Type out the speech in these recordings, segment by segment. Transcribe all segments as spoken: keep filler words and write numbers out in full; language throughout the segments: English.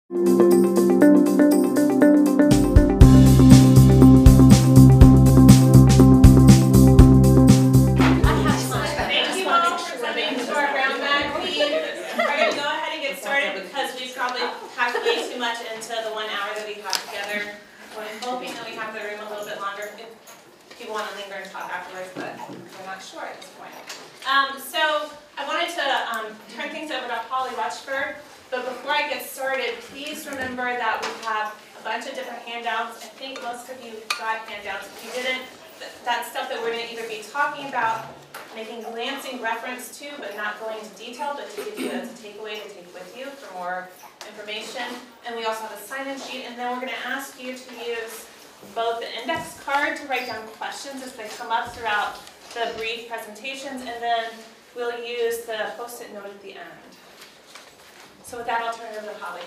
Making glancing reference to, but not going into detail, but to give you as a takeaway to take with you for more information. And we also have a sign-in sheet, and then we're going to ask you to use both the index card to write down questions as they come up throughout the brief presentations, and then we'll use the post-it note at the end. So with that, I'll turn it over to Holly.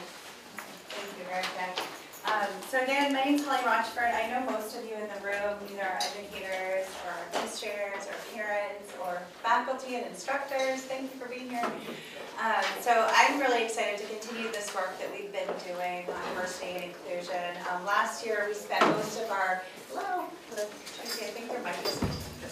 Thank you, Erica. Um, so again, my name is Holly Rochford. I know most of you in the room either are educators or administrators or parents or faculty and instructors. Thank you for being here. Um, so I'm really excited to continue this work that we've been doing on diversity and inclusion. Um, last year we spent most of our, hello, I think there might be some.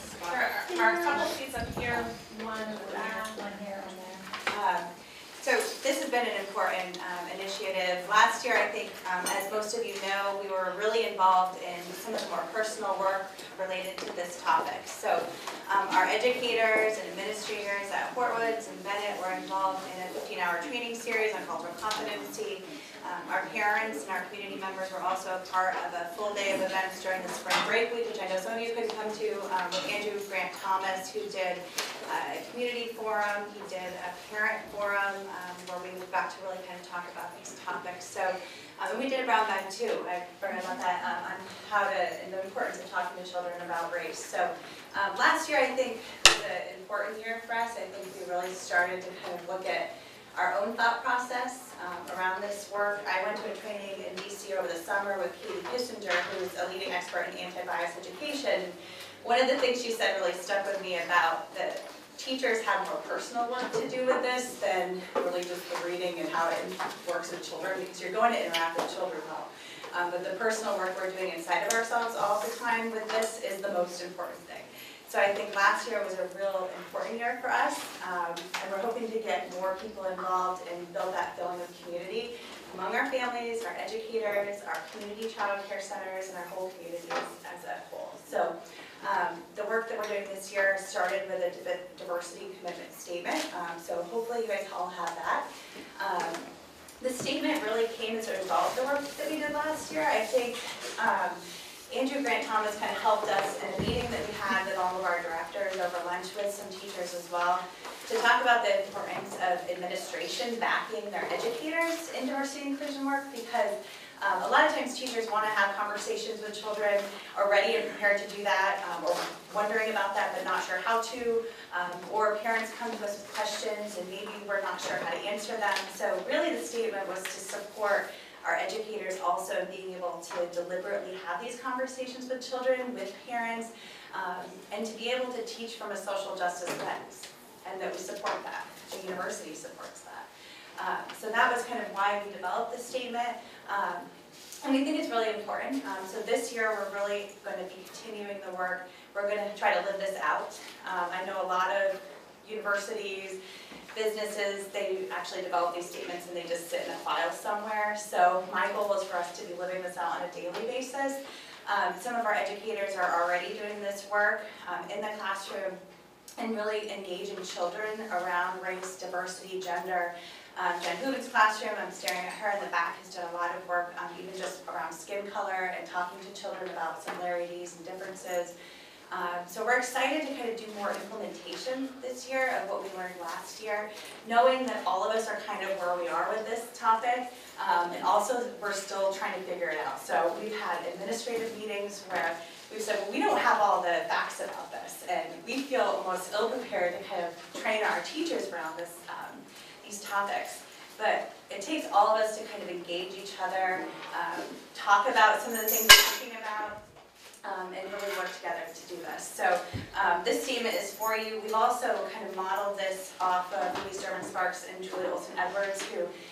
There are a couple seats up here, one there, one here, one there. Um, So this has been an important um, initiative. Last year, I think, um, as most of you know, we were really involved in some of the more personal work related to this topic. So um, our educators and administrators at Hortwoods and Bennett were involved in a fifteen hour training series on cultural competency. Um, our parents and our community members were also a part of a full day of events during the spring break week, which I know some of you couldn't come to, um, with Andrew Grant Thomas, who did uh, a community forum. He did a parent forum um, where we got to really kind of talk about these topics. So um, and we did a brown bag too. I forgot about that, um, on how to, and the importance of talking to children about race. So um, last year, I think, was an important year for us. I think we really started to kind of look at our own thought process um, around this work. I went to a training in D C over the summer with Katie Kissinger, who's a leading expert in anti-bias education. One of the things she said really stuck with me about the teachers have more personal work to do with this than really just the reading and how it works with children, because you're going to interact with children well. Um, but the personal work we're doing inside of ourselves all the time with this is the most important thing. So I think last year was a real important year for us, um, and we're hoping to get more people involved and build that feeling of community among our families, our educators, our community child care centers, and our whole communities as a whole. So um, the work that we're doing this year started with a diversity commitment statement, um, so hopefully you guys all have that. Um, the statement really came as a result of the work that we did last year. I think um, Andrew Grant Thomas kind of helped us in a meeting that we had with all of our directors over lunch with some teachers as well, to talk about the importance of administration backing their educators in diversity and inclusion work, because um, a lot of times teachers want to have conversations with children, are ready and prepared to do that, um, or wondering about that but not sure how to, um, or parents come to us with questions and maybe we're not sure how to answer them. So really the statement was to support our educators also being able to deliberately have these conversations with children, with parents, um, and to be able to teach from a social justice lens, and that we support that. The university supports that. Um, so that was kind of why we developed this statement, um, and we think it's really important. Um, so this year we're really going to be continuing the work. We're going to try to live this out. Um, I know a lot of universities, businesses, they actually develop these statements and they just sit in a file somewhere. So my goal is for us to be living this out on a daily basis. Um, some of our educators are already doing this work um, in the classroom and really engaging children around race, diversity, gender. Um, Jen Hooven's classroom, I'm staring at her in the back, has done a lot of work um, even just around skin color and talking to children about similarities and differences. Um, so we're excited to kind of do more implementation this year of what we learned last year, knowing that all of us are kind of where we are with this topic, um, and also we're still trying to figure it out. So we've had administrative meetings where we've said, well, we don't have all the facts about this, and we feel almost ill-prepared to kind of train our teachers around this, um, these topics. But it takes all of us to kind of engage each other, um, talk about some of the things we're thinking about, Um, and really work together to do this. So um, this statement is for you. We've also kind of modeled this off of Louise Derman Sparks and Julia Olson Edwards, who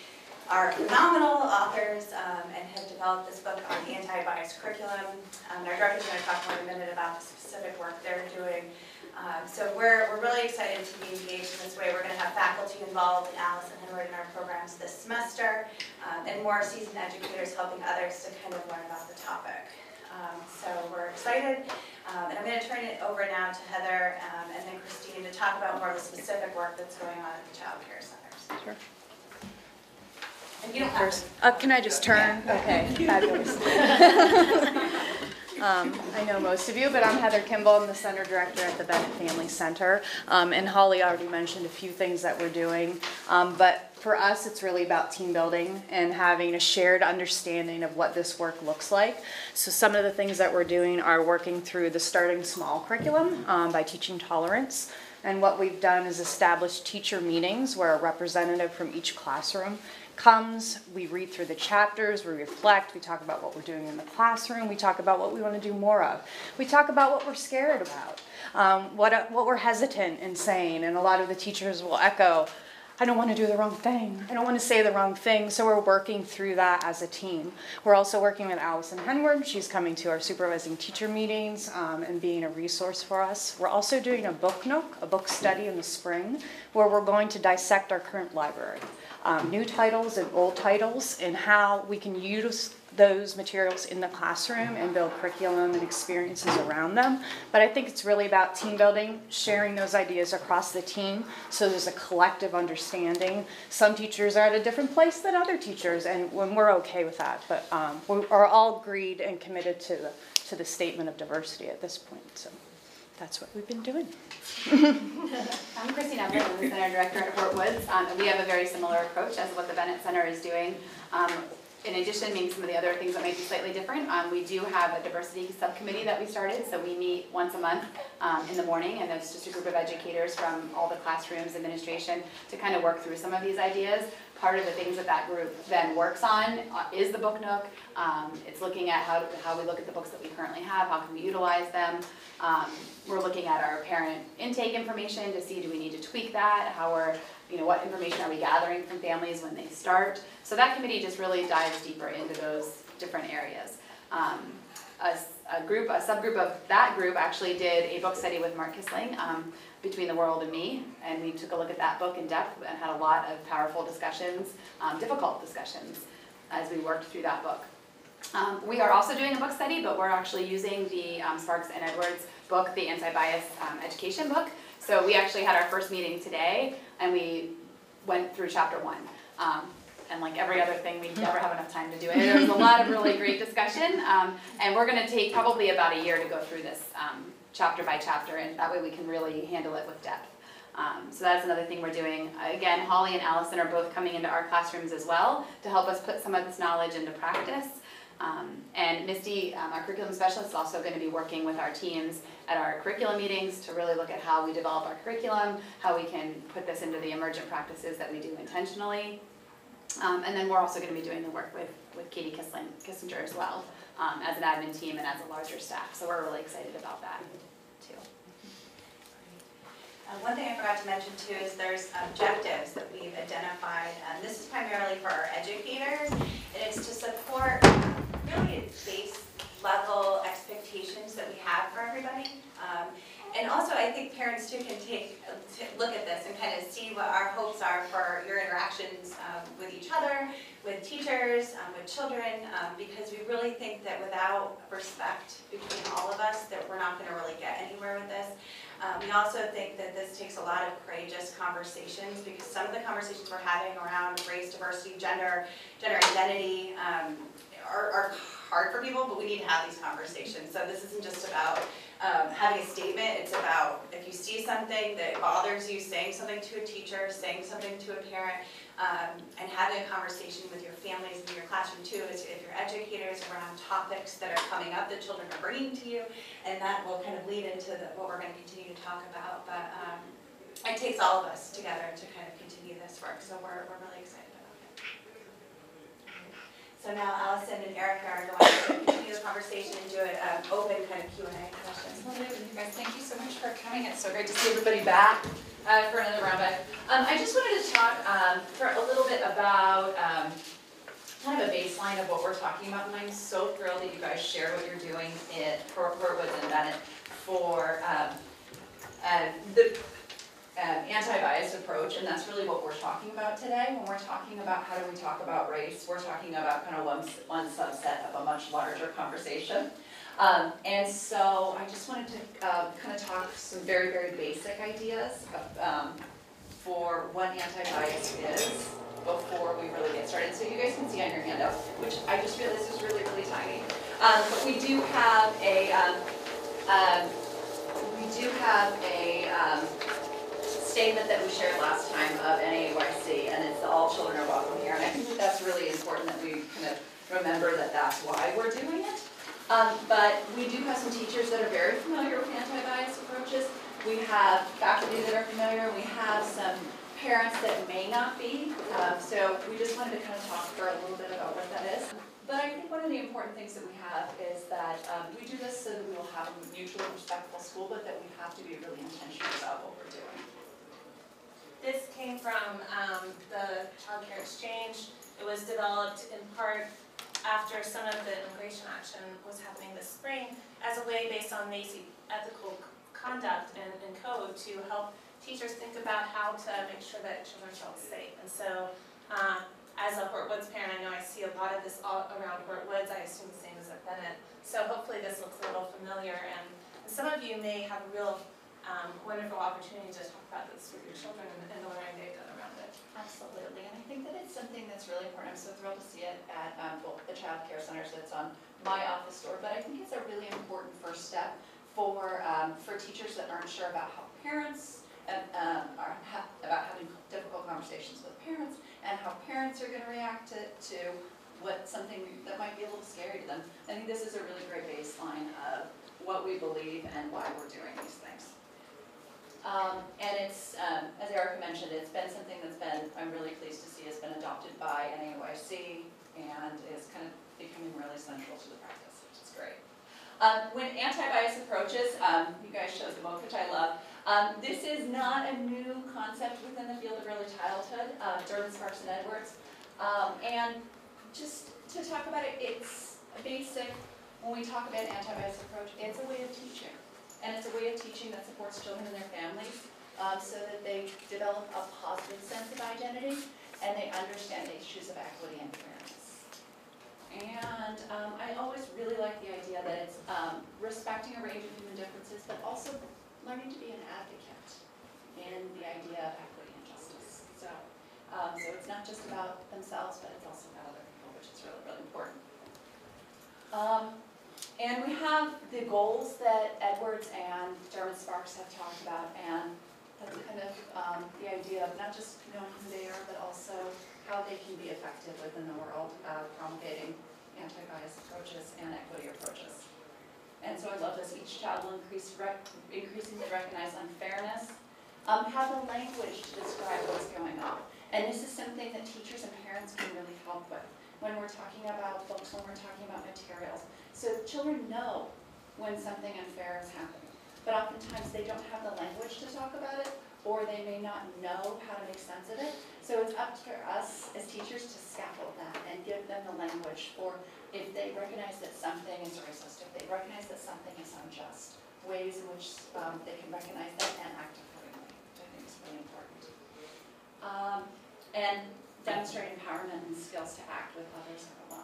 are phenomenal authors um, and have developed this book on the anti-bias curriculum. Um, our director's going to talk more in a minute about the specific work they're doing. Um, so we're, we're really excited to be engaged in this way. We're going to have faculty involved in Alice and Henry in our programs this semester, um, and more seasoned educators helping others to kind of learn about the topic. Um, so we're excited, um, and I'm going to turn it over now to Heather um, and then Christine to talk about more of the specific work that's going on at the child care centers. Sure. And you don't have to. Uh, can I just turn? Yeah. Okay, fabulous. Um, I know most of you, but I'm Heather Kimball. I'm the Center Director at the Bennett Family Center. Um, and Holly already mentioned a few things that we're doing. Um, but for us, it's really about team building and having a shared understanding of what this work looks like. So some of the things that we're doing are working through the Starting Small curriculum um, by teaching tolerance. And what we've done is establish teacher meetings where a representative from each classroom comes, we read through the chapters, we reflect, we talk about what we're doing in the classroom, we talk about what we want to do more of. We talk about what we're scared about, um, what, what we're hesitant in saying, and a lot of the teachers will echo, I don't want to do the wrong thing, I don't want to say the wrong thing, so we're working through that as a team. We're also working with Allison Henward. She's coming to our supervising teacher meetings um, and being a resource for us. We're also doing a book nook, a book study in the spring, where we're going to dissect our current library. Um, new titles and old titles, and how we can use those materials in the classroom and build curriculum and experiences around them. But I think it's really about team building, sharing those ideas across the team so there's a collective understanding. Some teachers are at a different place than other teachers, and when we're okay with that. But um, we are all agreed and committed to the, to the statement of diversity at this point. So that's what we've been doing. I'm Christine Everett, I'm the Center Director at Fort Woods, um, and we have a very similar approach as what the Bennett Center is doing. Um, in addition, maybe some of the other things that might be slightly different, um, we do have a diversity subcommittee that we started, so we meet once a month um, in the morning, and it's just a group of educators from all the classrooms, administration, to kind of work through some of these ideas. Part of the things that that group then works on uh, is the book nook. Um, it's looking at how, how we look at the books that we currently have, how can we utilize them. Um, we're looking at our parent intake information to see, do we need to tweak that, how we're, you know, what information are we gathering from families when they start. So that committee just really dives deeper into those different areas. Um, a, a group, a subgroup of that group actually did a book study with Mark Kissling, um, Between the World and Me, and we took a look at that book in depth and had a lot of powerful discussions, um, difficult discussions, as we worked through that book. Um, we are also doing a book study, but we're actually using the um, Sparks and Edwards book, the Anti-Bias um, Education book. So we actually had our first meeting today, and we went through chapter one. Um, and like every other thing, we never have enough time to do it. There was a lot of really great discussion, um, and we're going to take probably about a year to go through this um, chapter by chapter, and that way we can really handle it with depth. Um, so that's another thing we're doing. Again, Holly and Allison are both coming into our classrooms as well to help us put some of this knowledge into practice. Um, and Misty, um, our curriculum specialist, is also going to be working with our teams at our curriculum meetings to really look at how we develop our curriculum, how we can put this into the emergent practices that we do intentionally. Um, and then we're also going to be doing the work with, with Katie Kissling, Kissinger as well, um, as an admin team and as a larger staff. So we're really excited about that too. Uh, one thing I forgot to mention too is there's objectives that we've identified. Um, this is primarily for our educators, and it's to support really base level expectations that we have for everybody. Um, and also I think parents too can take a look at this and kind of see what our hopes are for your interactions um, with each other, with teachers, um, with children, um, because we really think that without respect between all of us that we're not going to really get anywhere with this. Um, we also think that this takes a lot of courageous conversations, because some of the conversations we're having around race, diversity, gender, gender identity um, are, are hard for people, but we need to have these conversations. So this isn't just about um, having a statement, it's about if you see something that bothers you, saying something to a teacher, saying something to a parent, um, and having a conversation with your families and your classroom too, as if your educators around topics that are coming up that children are bringing to you, and that will kind of lead into the, what we're going to continue to talk about. But um, it takes all of us together to kind of continue this work, so we're, we're really excited about it. So now Allison and Erica are going to continue the conversation and do an um, open kind of Q and A session. Well, you guys, thank you so much for coming. It's so great to see everybody back. uh, for another round back. Um, I just wanted to talk um, for a little bit about um, kind of a baseline of what we're talking about, and I'm so thrilled that you guys shared what you're doing in, for Portwood and Bennett for um, uh, the um, anti-bias approach, and that's really what we're talking about today. When we're talking about how do we talk about race, we're talking about kind of one, one subset of a much larger conversation. Um, and so I just wanted to um, kind of talk some very, very basic ideas of, um, for what anti-bias is before we really get started. So you guys can see on your handout, which I just realized is really, really tiny. Um, but we do have a, um, um, we do have a um, statement that we shared last time of N A A Y C, and it's all children are welcome here. And I think that that's really important that we kind of remember that that's why we're doing it. Um, but we do have some teachers that are very familiar with anti-bias approaches. We have faculty that are familiar. We have some parents that may not be. Um, so we just wanted to kind of talk for a little bit about what that is. But I think one of the important things that we have is that um, we do this so that we will have a mutually respectful school, but that we have to be really intentional about what we're doing. This came from um, the Child Care Exchange. It was developed in part after some of the immigration action was happening this spring as a way based on NAEYC ethical conduct and, and code to help teachers think about how to make sure that children feel safe. And so uh, as a Fort Woods parent, I know I see a lot of this all around Fort Woods. I assume the same as at Bennett. So hopefully this looks a little familiar, and, and some of you may have a real um, wonderful opportunity to talk about this with your children and, and the learning they've done around it. Absolutely, and I think that it's something that's really important. I'm so thrilled to see it at um, both the child care centers that's on my office door, but I think it's a really important first step for um, for teachers that aren't sure about how parents and, um, are ha about having difficult conversations with parents, and how parents are going to react to, to what something that might be a little scary to them. I think this is a really great baseline of what we believe and why we're doing these things. Um, and it's, um, as Erica mentioned, it's been something that's been, I'm really pleased to see, has been adopted by N A A Y C and is kind of becoming really central to the practice, which is great. Um, when anti-bias approaches, um, you guys showed the book, which I love. Um, this is not a new concept within the field of early childhood, uh, Durbin, Sparks, and Edwards. Um, and just to talk about it, it's a basic, when we talk about an anti-bias approach, it's a way of teaching. And it's a way of teaching that supports children and their families um, so that they develop a positive sense of identity and they understand the issues of equity and fairness. And um, I always really like the idea that it's um, respecting a range of human differences, but also learning to be an advocate in the idea of equity and justice. So, um, so it's not just about themselves, but it's also about other people, which is really, really important. Um, And we have the goals that Edwards and Durbin Sparks have talked about, and that's kind of um, the idea of not just knowing who they are, but also how they can be effective within the world, uh, promulgating anti-bias approaches and equity approaches. And so I love this. Each child will increase rec increasingly recognize unfairness, um, have the language to describe what's going on. And this is something that teachers and parents can really help with when we're talking about books, when we're talking about materials. So children know when something unfair is happening, but oftentimes they don't have the language to talk about it, or they may not know how to make sense of it. So it's up to us as teachers to scaffold that and give them the language for if they recognize that something is racist, if they recognize that something is unjust, ways in which um, they can recognize that and act accordingly, which I think is really important. Um, and demonstrate empowerment and skills to act with others or alone.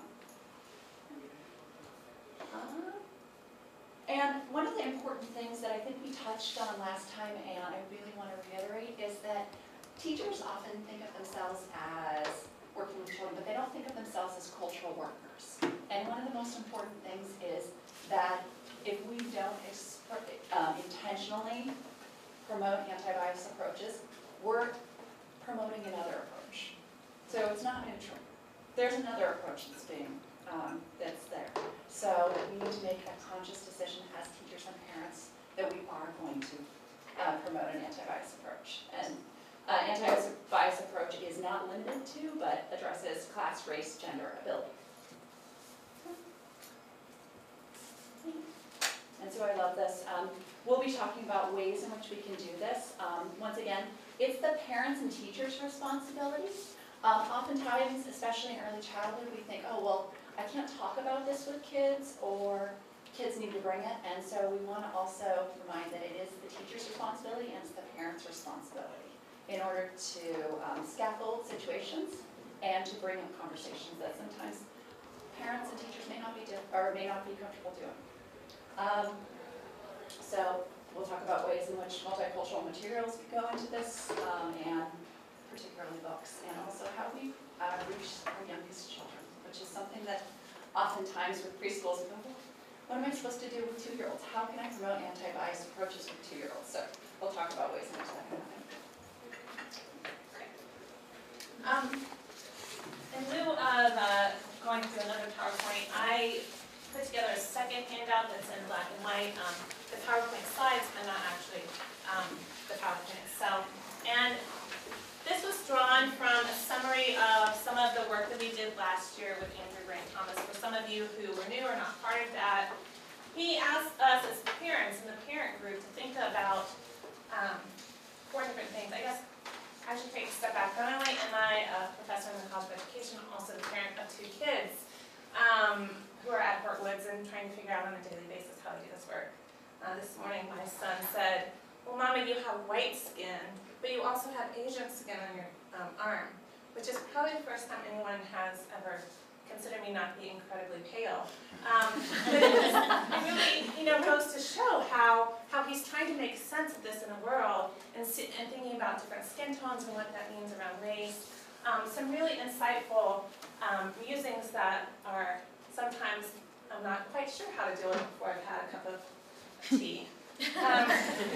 Uh, and one of the important things that I think we touched on last time, and I really want to reiterate, is that teachers often think of themselves as working with children, but they don't think of themselves as cultural workers. And one of the most important things is that if we don't um, intentionally promote anti-bias approaches, we're promoting another approach. So it's not neutral. There's another approach that's being Um, that's there. So we need to make a conscious decision as teachers and parents that we are going to uh, promote an anti-bias approach. And uh, anti-bias approach is not limited to, but addresses class, race, gender, ability. And so I love this. Um, we'll be be talking about ways in which we can do this. Um, once again, it's the parents and teachers' responsibility. Um, oftentimes, especially in early childhood, we think, oh, well, I can't talk about this with kids, or kids need to bring it. And so we want to also remind that it is the teacher's responsibility and it's the parents' responsibility in order to um, scaffold situations and to bring up conversations that sometimes parents and teachers may not be di- or may not be comfortable doing. Um, so we'll talk about ways in which multicultural materials could go into this, um, and particularly books, and also how we uh, reach our youngest children, which is something that oftentimes with preschools, we go, well, what am I supposed to do with two-year-olds? How can I promote anti-bias approaches with two-year-olds? So we'll talk about ways in which that can happen. Um, in lieu of uh, going through another PowerPoint, I put together a second handout that's in black and white. Um, the PowerPoint slides are not actually um, the PowerPoint itself. And this was drawn from a summary of some of the work that we did last year with Andrew Grant Thomas. For some of you who were new or not part of that, he asked us as parents in the parent group to think about um, four different things. I guess I should take a step back. Not only am I a professor in the College of Education, I'm also the parent of two kids um, who are at Fort Woods and trying to figure out on a daily basis how to do this work. Uh, this morning my son said, well, Mama, you have white skin, but you also have Asian skin on your um, arm, which is probably the first time anyone has ever considered me not to be incredibly pale. Um, but it, just, it really, you know, goes to show how, how he's trying to make sense of this in the world and, see, and thinking about different skin tones and what that means around race. Um, some really insightful um, musings that are sometimes I'm not quite sure how to deal with before I've had a cup of tea. Um,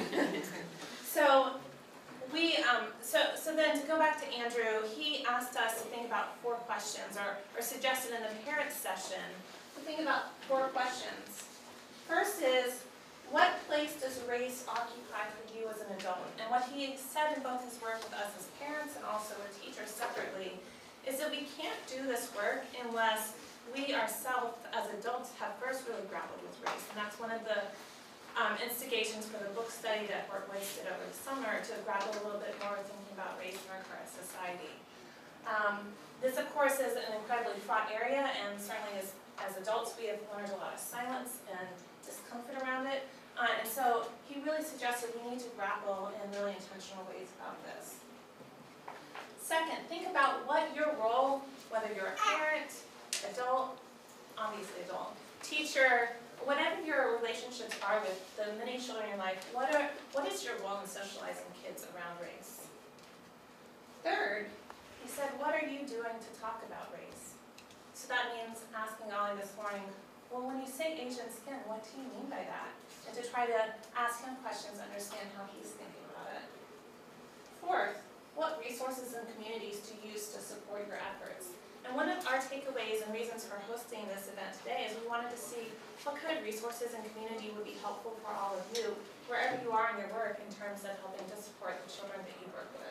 so we, um, so, so then to go back to Andrew, he asked us to think about four questions, or, or suggested in the parent session to think about four questions. First is, what place does race occupy for you as an adult? And what he said in both his work with us as parents and also with teachers separately is that we can't do this work unless we ourselves as adults have first really grappled with race. And that's one of the Um, instigations for the book study that Fort Woods did over the summer to grapple a little bit more with thinking about race in our current society. Um, this, of course, is an incredibly fraught area, and certainly as, as adults we have learned a lot of silence and discomfort around it. Uh, and so he really suggested we need to grapple in really intentional ways about this. Second, think about what your role, whether you're a parent, adult, obviously adult, teacher, whatever your relationships are with the many children in your life, what are what is your role in socializing kids around race? Third, he said, what are you doing to talk about race? So that means asking Ollie this morning, well, when you say Asian skin, what do you mean by that? And to try to ask him questions, understand how he's thinking about it. Fourth, what resources and communities to use to support your efforts? And one of our takeaways and reasons for hosting this event today is we wanted to see what kind of resources and community would be helpful for all of you, wherever you are in your work in terms of helping to support the children that you work with.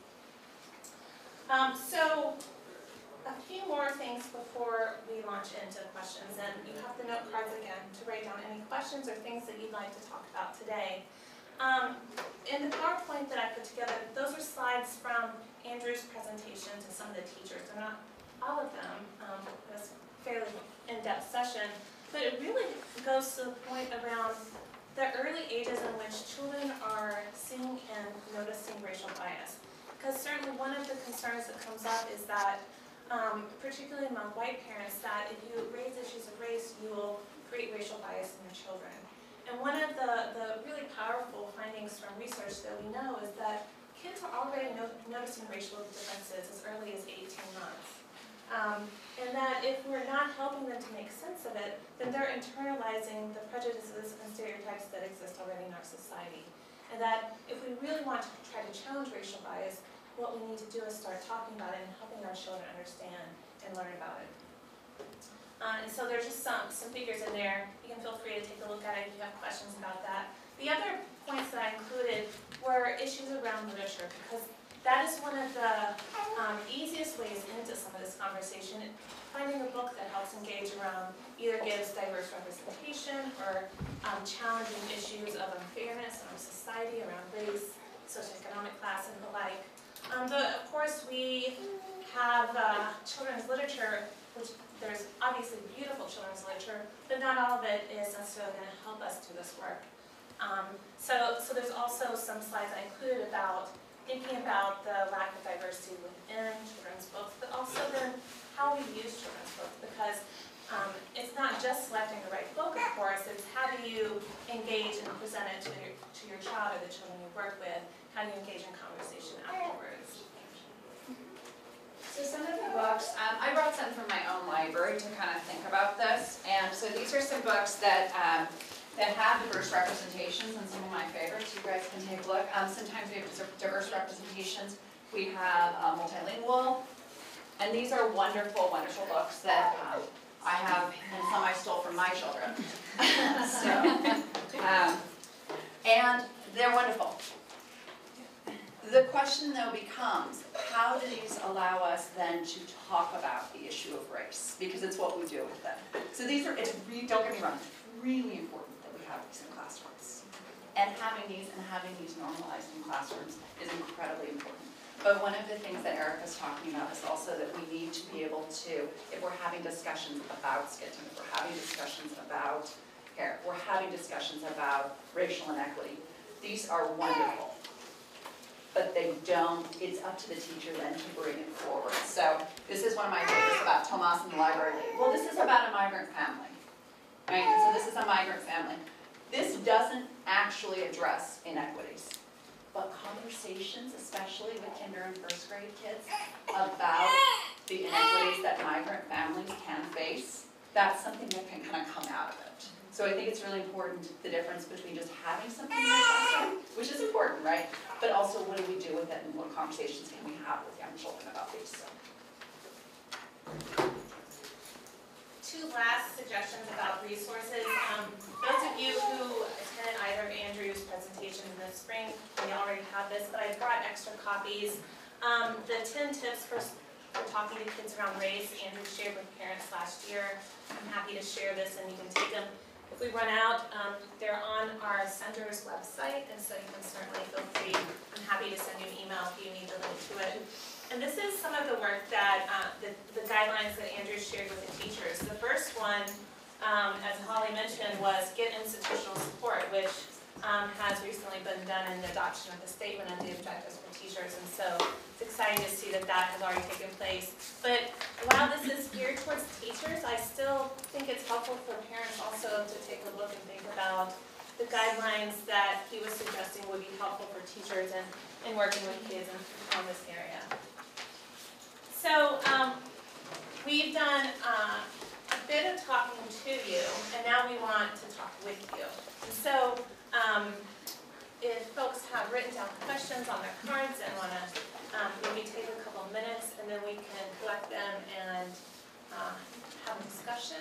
Um, so, a few more things before we launch into questions, and you have the note cards again to write down any questions or things that you'd like to talk about today. Um, in the PowerPoint that I put together, those are slides from Andrew's presentation to some of the teachers. They're not all of them, um, it was a fairly in-depth session, but it really goes to the point around the early ages in which children are seeing and noticing racial bias. Because certainly one of the concerns that comes up is that, um, particularly among white parents, that if you raise issues of race, you will create racial bias in your children. And one of the, the really powerful findings from research that we know is that kids are already no noticing racial differences as early as eighteen months. Um, and that if we're not helping them to make sense of it, then they're internalizing the prejudices and stereotypes that exist already in our society. And that if we really want to try to challenge racial bias, what we need to do is start talking about it and helping our children understand and learn about it. Uh, and so there's just some, some figures in there. You can feel free to take a look at it if you have questions about that. The other points that I included were issues around literature, because that is one of the um, easiest ways into some of this conversation, finding a book that helps engage engage around, either gives diverse representation or um, challenging issues of unfairness in our society around race, socioeconomic class, and the like. Um, but of course, we have uh, children's literature, which there's obviously beautiful children's literature, but not all of it is necessarily going to help us do this work. Um, so, so there's also some slides I included about thinking about the lack of diversity within children's books, but also then how we use children's books, because um, it's not just selecting the right book, of course, it's how do you engage and present it to your, to your child or the children you work with, how do you engage in conversation afterwards. So some of the books, um, I brought some from my own library to kind of think about this, and so these are some books that um, that have diverse representations, and some of my favorites. You guys can take a look. Um, sometimes we have diverse representations. We have uh, multilingual, and these are wonderful, wonderful books that um, I have, and some I stole from my children. so, um, and they're wonderful. The question though becomes, how do these allow us then to talk about the issue of race? Because it's what we do with them. So these are, it's really, don't get me wrong, it's really important that we have these in classrooms. And having these and having these normalized in classrooms is incredibly important. But one of the things that Erica's talking about is also that we need to be able to, if we're having discussions about skitting, if we're having discussions about hair, we're having discussions about racial inequity, these are wonderful. But they don't, it's up to the teacher then to bring it forward. So this is one of my favorites about Tomas and the library lady. Well, this is about a migrant family, right? So this is a migrant family. This doesn't actually address inequities, but conversations, especially with kinder and first grade kids, about the inequities that migrant families can face, that's something that can kind of come out of it. So I think it's really important, the difference between just having something in the classroom, which is important, right? But also, what do we do with it, and what conversations can we have with young children about these? So. Two last suggestions about resources. Um, those of you who attended either of Andrew's presentations in the spring, we already have this, but I brought extra copies. Um, the ten tips for, for talking to kids around race, Andrew shared with parents last year. I'm happy to share this, and you can take them. If we run out, um, they're on our center's website, and so you can certainly feel free. I'm happy to send you an email if you need to link to it. And this is some of the work that, uh, the, the guidelines that Andrew shared with the teachers. The first one, um, as Holly mentioned, was get institutional support, which um, has recently been done in the adoption of the statement of the objectives for teachers. And so it's exciting to see that that has already taken place. But while this is geared towards teachers, I still think it's helpful for parents also to take a look and think about the guidelines that he was suggesting would be helpful for teachers in, in working with kids in, on this area. So um, we've done uh, a bit of talking to you, and now we want to talk with you. And so um, if folks have written down questions on their cards and want to um, maybe take a couple minutes, and then we can collect them and uh, have a discussion.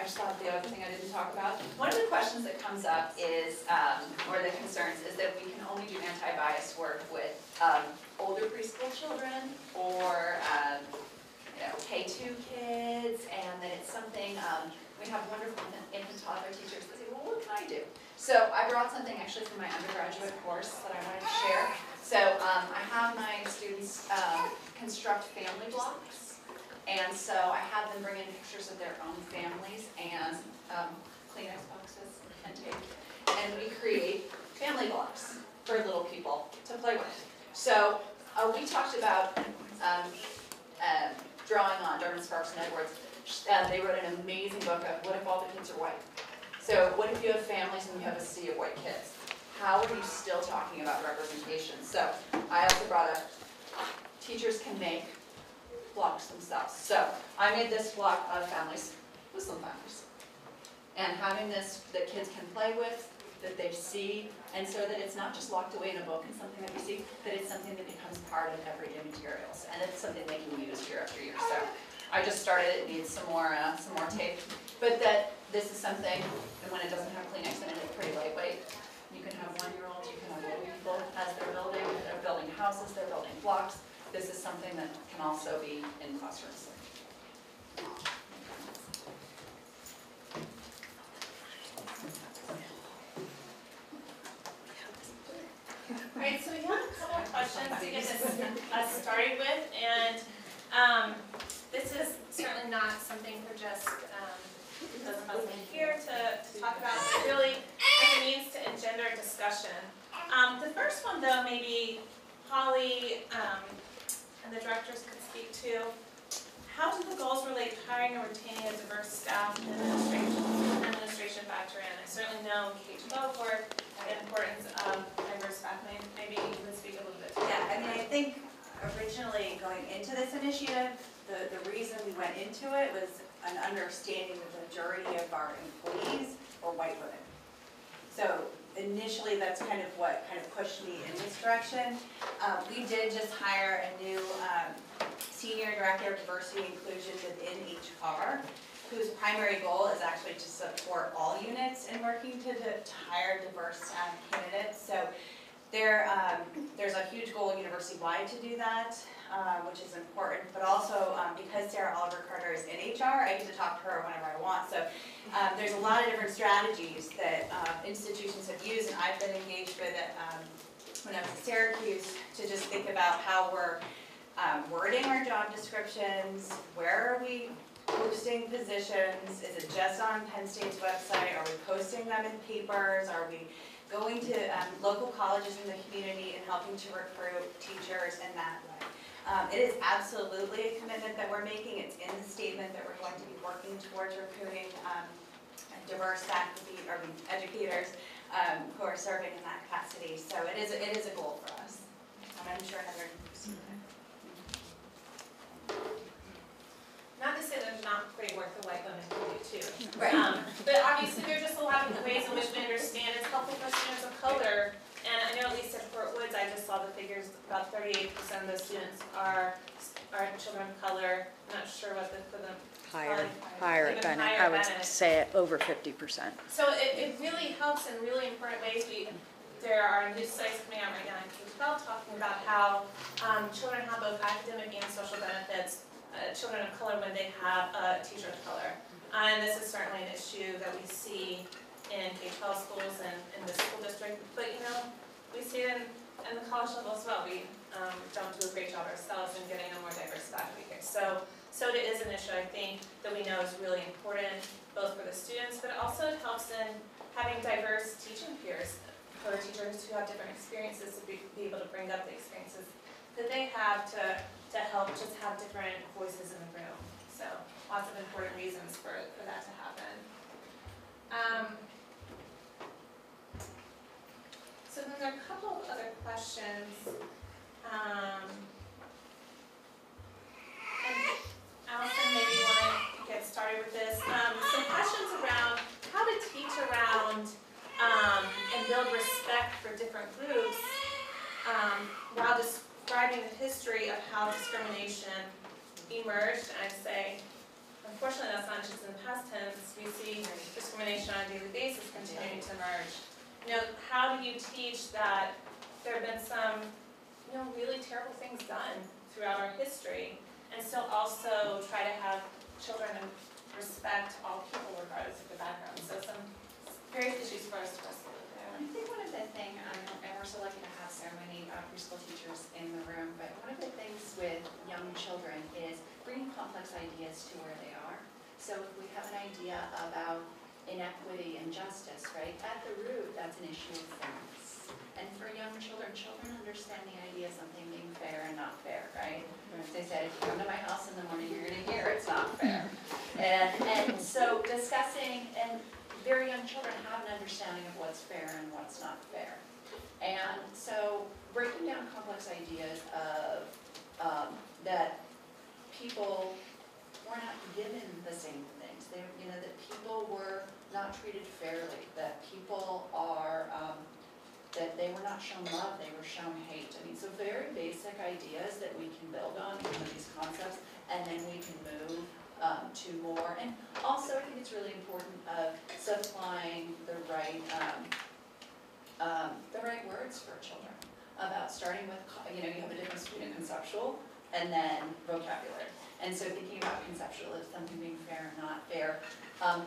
I just thought of the other thing I didn't talk about. One of the questions that comes up is, um, or the concerns, is that we can only do anti-bias work with um, older preschool children or um, you know, K two kids, and that it's something, um, we have wonderful infant toddler teachers that say, well, what can I do? So I brought something actually from my undergraduate course that I wanted to share. So um, I have my students um, construct family blocks. And so I have them bring in pictures of their own families and um, Kleenex boxes and tape. And we create family blocks for little people to play with. So uh, we talked about um, uh, drawing on Darwin Sparks and Edwards. Uh, they wrote an amazing book of what if all the kids are white? So what if you have families and you have a sea of white kids? How are you still talking about representation? So I also brought up teachers can make blocks themselves. So I made this block of families, Muslim families. And having this that kids can play with, that they see, and so that it's not just locked away in a book and something that we see, that it's something that becomes part of everyday materials. And it's something they can use year after year. So I just started, it needs some more, uh, some more tape. But that this is something, and when it doesn't have Kleenex in it, it's pretty lightweight. You can have one-year-olds, you can have old people as they're building, they're building houses, they're building blocks. This is something that can also be in classrooms. All right, so we have a couple of questions to get this us started with, and um, this is certainly not something for just um, those of us here to, to talk about, but really as a means to engender discussion. Um, the first one, though, maybe Holly um, and the directors could speak to. How do the goals relate to hiring and retaining a diverse staff and administration, administration factor in? I certainly know K twelve work, the importance of diverse staff. Maybe you could speak a little bit to that. Yeah, I mean, I think originally going into this initiative, the, the reason we went into it was an understanding that the majority of our employees were white women. So initially, that's kind of what kind of pushed me in this direction. Um, we did just hire a new um, senior director of diversity and inclusion within H R, whose primary goal is actually to support all units in working to, to, to hire diverse um, candidates. So there, um, there's a huge goal university-wide to do that, um, which is important, but also um, because Sarah Oliver Carter is in H R, I get to talk to her whenever I want. So um, there's a lot of different strategies that um, institutions have used, and I've been engaged with it um, when I was at Syracuse, to just think about how we're um, wording our job descriptions, where are we posting positions, is it just on Penn State's website, are we posting them in papers, are we going to um, local colleges in the community and helping to recruit teachers in that way. Um, it is absolutely a commitment that we're making. It's in the statement that we're going to be working towards recruiting um, diverse faculty or educators um, who are serving in that capacity. So it is, it is a goal for us. And I'm sure Heather. Not to say there's not great work the white women can do too. Right. Um, but obviously there's just a lot of ways in which we understand it's helpful for students of color. And I know at least at Fort Woods, I just saw the figures, about thirty-eight percent of those students are, are children of color. I'm not sure what the equivalent. Higher, probably higher at even Bennett. higher I at would Bennett. say it over fifty percent. So it, it really helps in really important ways. We, there are news sites coming out right now in K twelve talking about how um, children have both academic and social benefits, uh, children of color, when they have a teacher of color. Uh, and this is certainly an issue that we see in K twelve schools and in the school district. But you know, we see it in, in the college level as well. We um, don't do a great job ourselves in getting a more diverse faculty here. So, so it is an issue I think that we know is really important, both for the students, but also it helps in having diverse teaching peers, for teachers who have different experiences, to be, be able to bring up the experiences that they have to, to help just have different voices in the room. So lots of important reasons for, for that to happen. Um, so then there are a couple of other questions. Um, and Allison, maybe you want to get started with this. Um, some questions around how to teach around um, and build respect for different groups um, while describing the history of how discrimination emerged. And I'd say, unfortunately, that's not just in the past tense. We see continuing to merge. You know, how do you teach that there have been some, you know, really terrible things done throughout our history, and still also try to have children respect all people regardless of their background. So some various issues for us to wrestle with there. I think one of the things, and we're so lucky to have so many uh, preschool teachers in the room, but one of the things with young children is bringing complex ideas to where they are. So if we have an idea about inequity and justice, right, at the root, that's an issue of fairness. And for young children, children understand the idea of something being fair and not fair, right? They said, if you come to my house in the morning, you're gonna hear it's not fair. And, and so discussing, and very young children have an understanding of what's fair and what's not fair. And so breaking down complex ideas of, um, that people were not given the same things. They, you know, that people were not treated fairly, that people are, um, that they were not shown love, they were shown hate. I mean, so very basic ideas that we can build on, some of these concepts, and then we can move um, to more. And also, I think it's really important of supplying the right, um, um, the right words for children. About starting with, you know, you have a difference between a conceptual and then vocabulary. And so thinking about conceptual as something being fair and not fair. Um,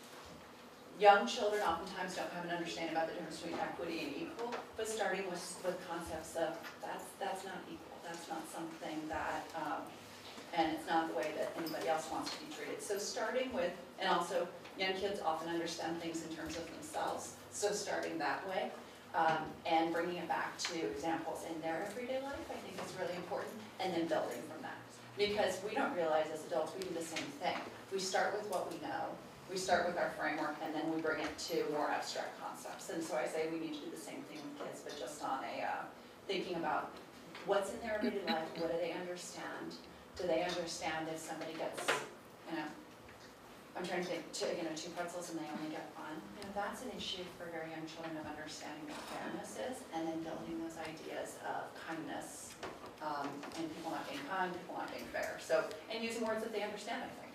Young children oftentimes don't have an understanding about the difference between equity and equal, but starting with, with concepts of that's, that's not equal, that's not something that, um, and it's not the way that anybody else wants to be treated. So starting with, and also young kids often understand things in terms of themselves, so starting that way, um, and bringing it back to examples in their everyday life, I think is really important, and then building from that. Because we don't realize as adults we do the same thing. We start with what we know. We start with our framework and then we bring it to more abstract concepts. And so I say we need to do the same thing with kids, but just on a, uh, thinking about what's in their everyday life, what do they understand? Do they understand if somebody gets, you know, I'm trying to think, two, you know, two pretzels and they only get one? You know, that's an issue for very young children of understanding what fairness is, and then building those ideas of kindness, um, and people not being kind, people not being fair. So, and using words that they understand, I think.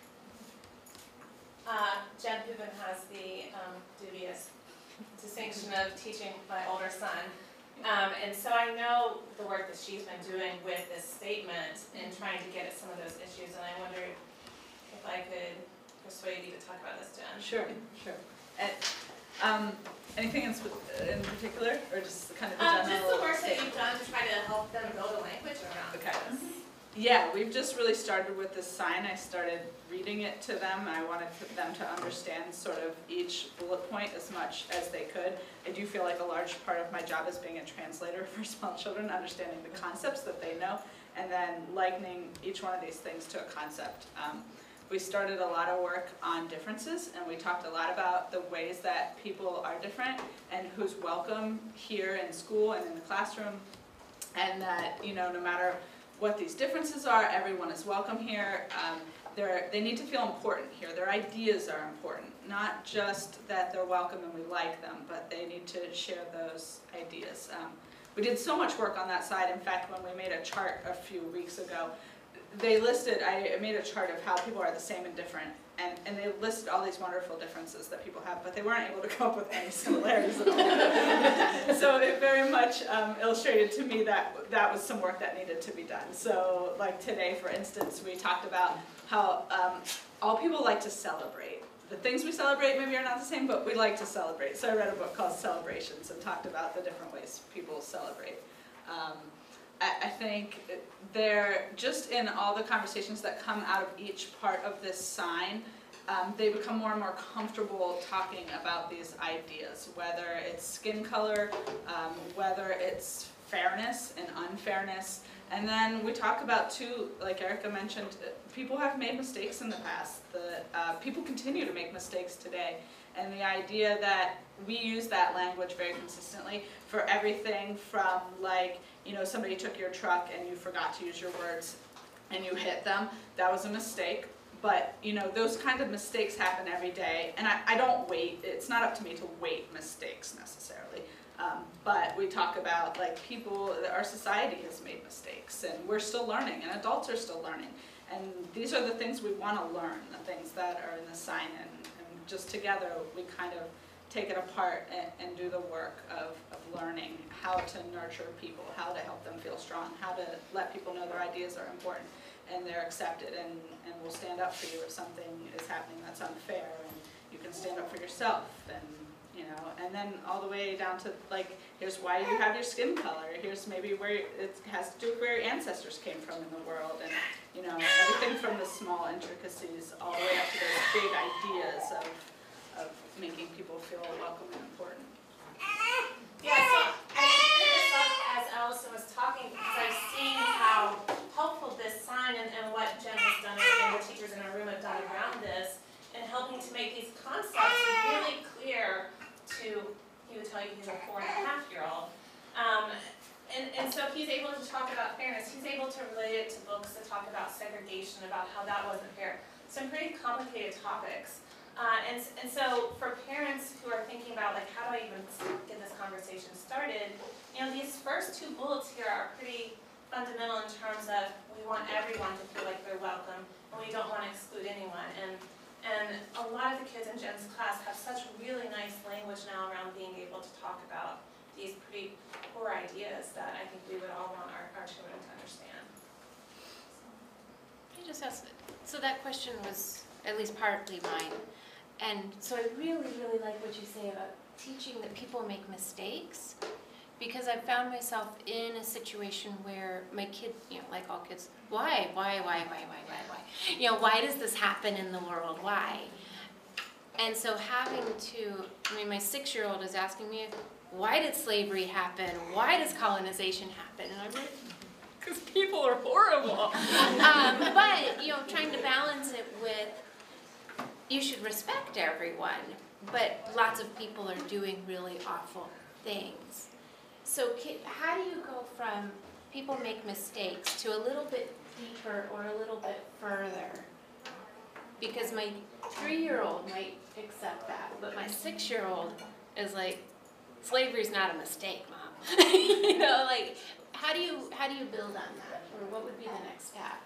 Uh, Jen Hooven has the um, dubious distinction of teaching my older son. Um, and so I know the work that she's been doing with this statement and trying to get at some of those issues, and I wonder if I could persuade you to talk about this, Jen. Sure, sure. And, um, anything in, in particular, or just kind of the Um, general? just the work that you've done to try to help them build a language around Okay. this. Yeah, we've just really started with this sign. I started reading it to them. I wanted to, them to understand sort of each bullet point as much as they could. I do feel like a large part of my job is being a translator for small children, understanding the concepts that they know, and then likening each one of these things to a concept. Um, we started a lot of work on differences, and we talked a lot about the ways that people are different and who's welcome here in school and in the classroom, and that, you know, no matter what these differences are, everyone is welcome here. Um, they're, they need to feel important here. Their ideas are important, not just that they're welcome and we like them, but they need to share those ideas. Um, we did so much work on that side. In fact, when we made a chart a few weeks ago, they listed, I made a chart of how people are the same and different, and, and they listed all these wonderful differences that people have, but they weren't able to come up with any similarities at all. So it very much um, illustrated to me that that was some work that needed to be done. So like today, for instance, we talked about how um, all people like to celebrate. The things we celebrate maybe are not the same, but we like to celebrate. So I read a book called Celebrations and talked about the different ways people celebrate. Um, I think they're just in all the conversations that come out of each part of this sign, um, they become more and more comfortable talking about these ideas, whether it's skin color, um, whether it's fairness and unfairness. And then we talk about too, like Erica mentioned, people have made mistakes in the past. The, uh, people continue to make mistakes today. And the idea that we use that language very consistently for everything from, like, you know, somebody took your truck and you forgot to use your words and you hit them, that was a mistake. But, you know, those kind of mistakes happen every day. And I, I don't weight, it's not up to me to weight mistakes necessarily. Um, but we talk about, like, people, our society has made mistakes and we're still learning and adults are still learning. And these are the things we want to learn, the things that are in the sign, and, and just together we kind of take it apart and, and do the work of, of learning how to nurture people, how to help them feel strong, how to let people know their ideas are important and they're accepted, and, and will stand up for you if something is happening that's unfair, and you can stand up for yourself, and you know, and then all the way down to like, here's why you have your skin color, here's maybe where it has to do with where your ancestors came from in the world, and you know, everything from the small intricacies all the way up to those big ideas of, of making people feel welcome and important. Yeah, so I picked this up as Allison was talking because I've seen how helpful this sign and, and what Jen has done and the teachers in our room have done around this in helping to make these concepts really clear to, he would tell you he's a four and a half year old. Um, and, and so he's able to talk about fairness, he's able to relate it to books that talk about segregation, about how that wasn't fair. Some pretty complicated topics. Uh, and, and so for parents who are thinking about like, how do I even get this conversation started, you know, these first two bullets here are pretty fundamental in terms of we want everyone to feel like they're welcome and we don't want to exclude anyone. And, and a lot of the kids in Jen's class have such really nice language now around being able to talk about these pretty core ideas that I think we would all want our, our children to understand. I just asked, so that question was at least partly mine. And so I really, really like what you say about teaching that people make mistakes, because I've found myself in a situation where my kid, you know, like all kids, why, why, why, why, why, why, why? You know, why does this happen in the world? Why? And so having to, I mean, my six-year-old is asking me, why did slavery happen? Why does colonization happen? And I'm like, because people are horrible. um, but, you know, trying to balance it with, you should respect everyone, but lots of people are doing really awful things. So how do you go from people make mistakes to a little bit deeper or a little bit further? Because my three-year-old might accept that, but my six-year-old is like, slavery's not a mistake, Mom. You know, like, how do you how do you build on that, or what would be the next step?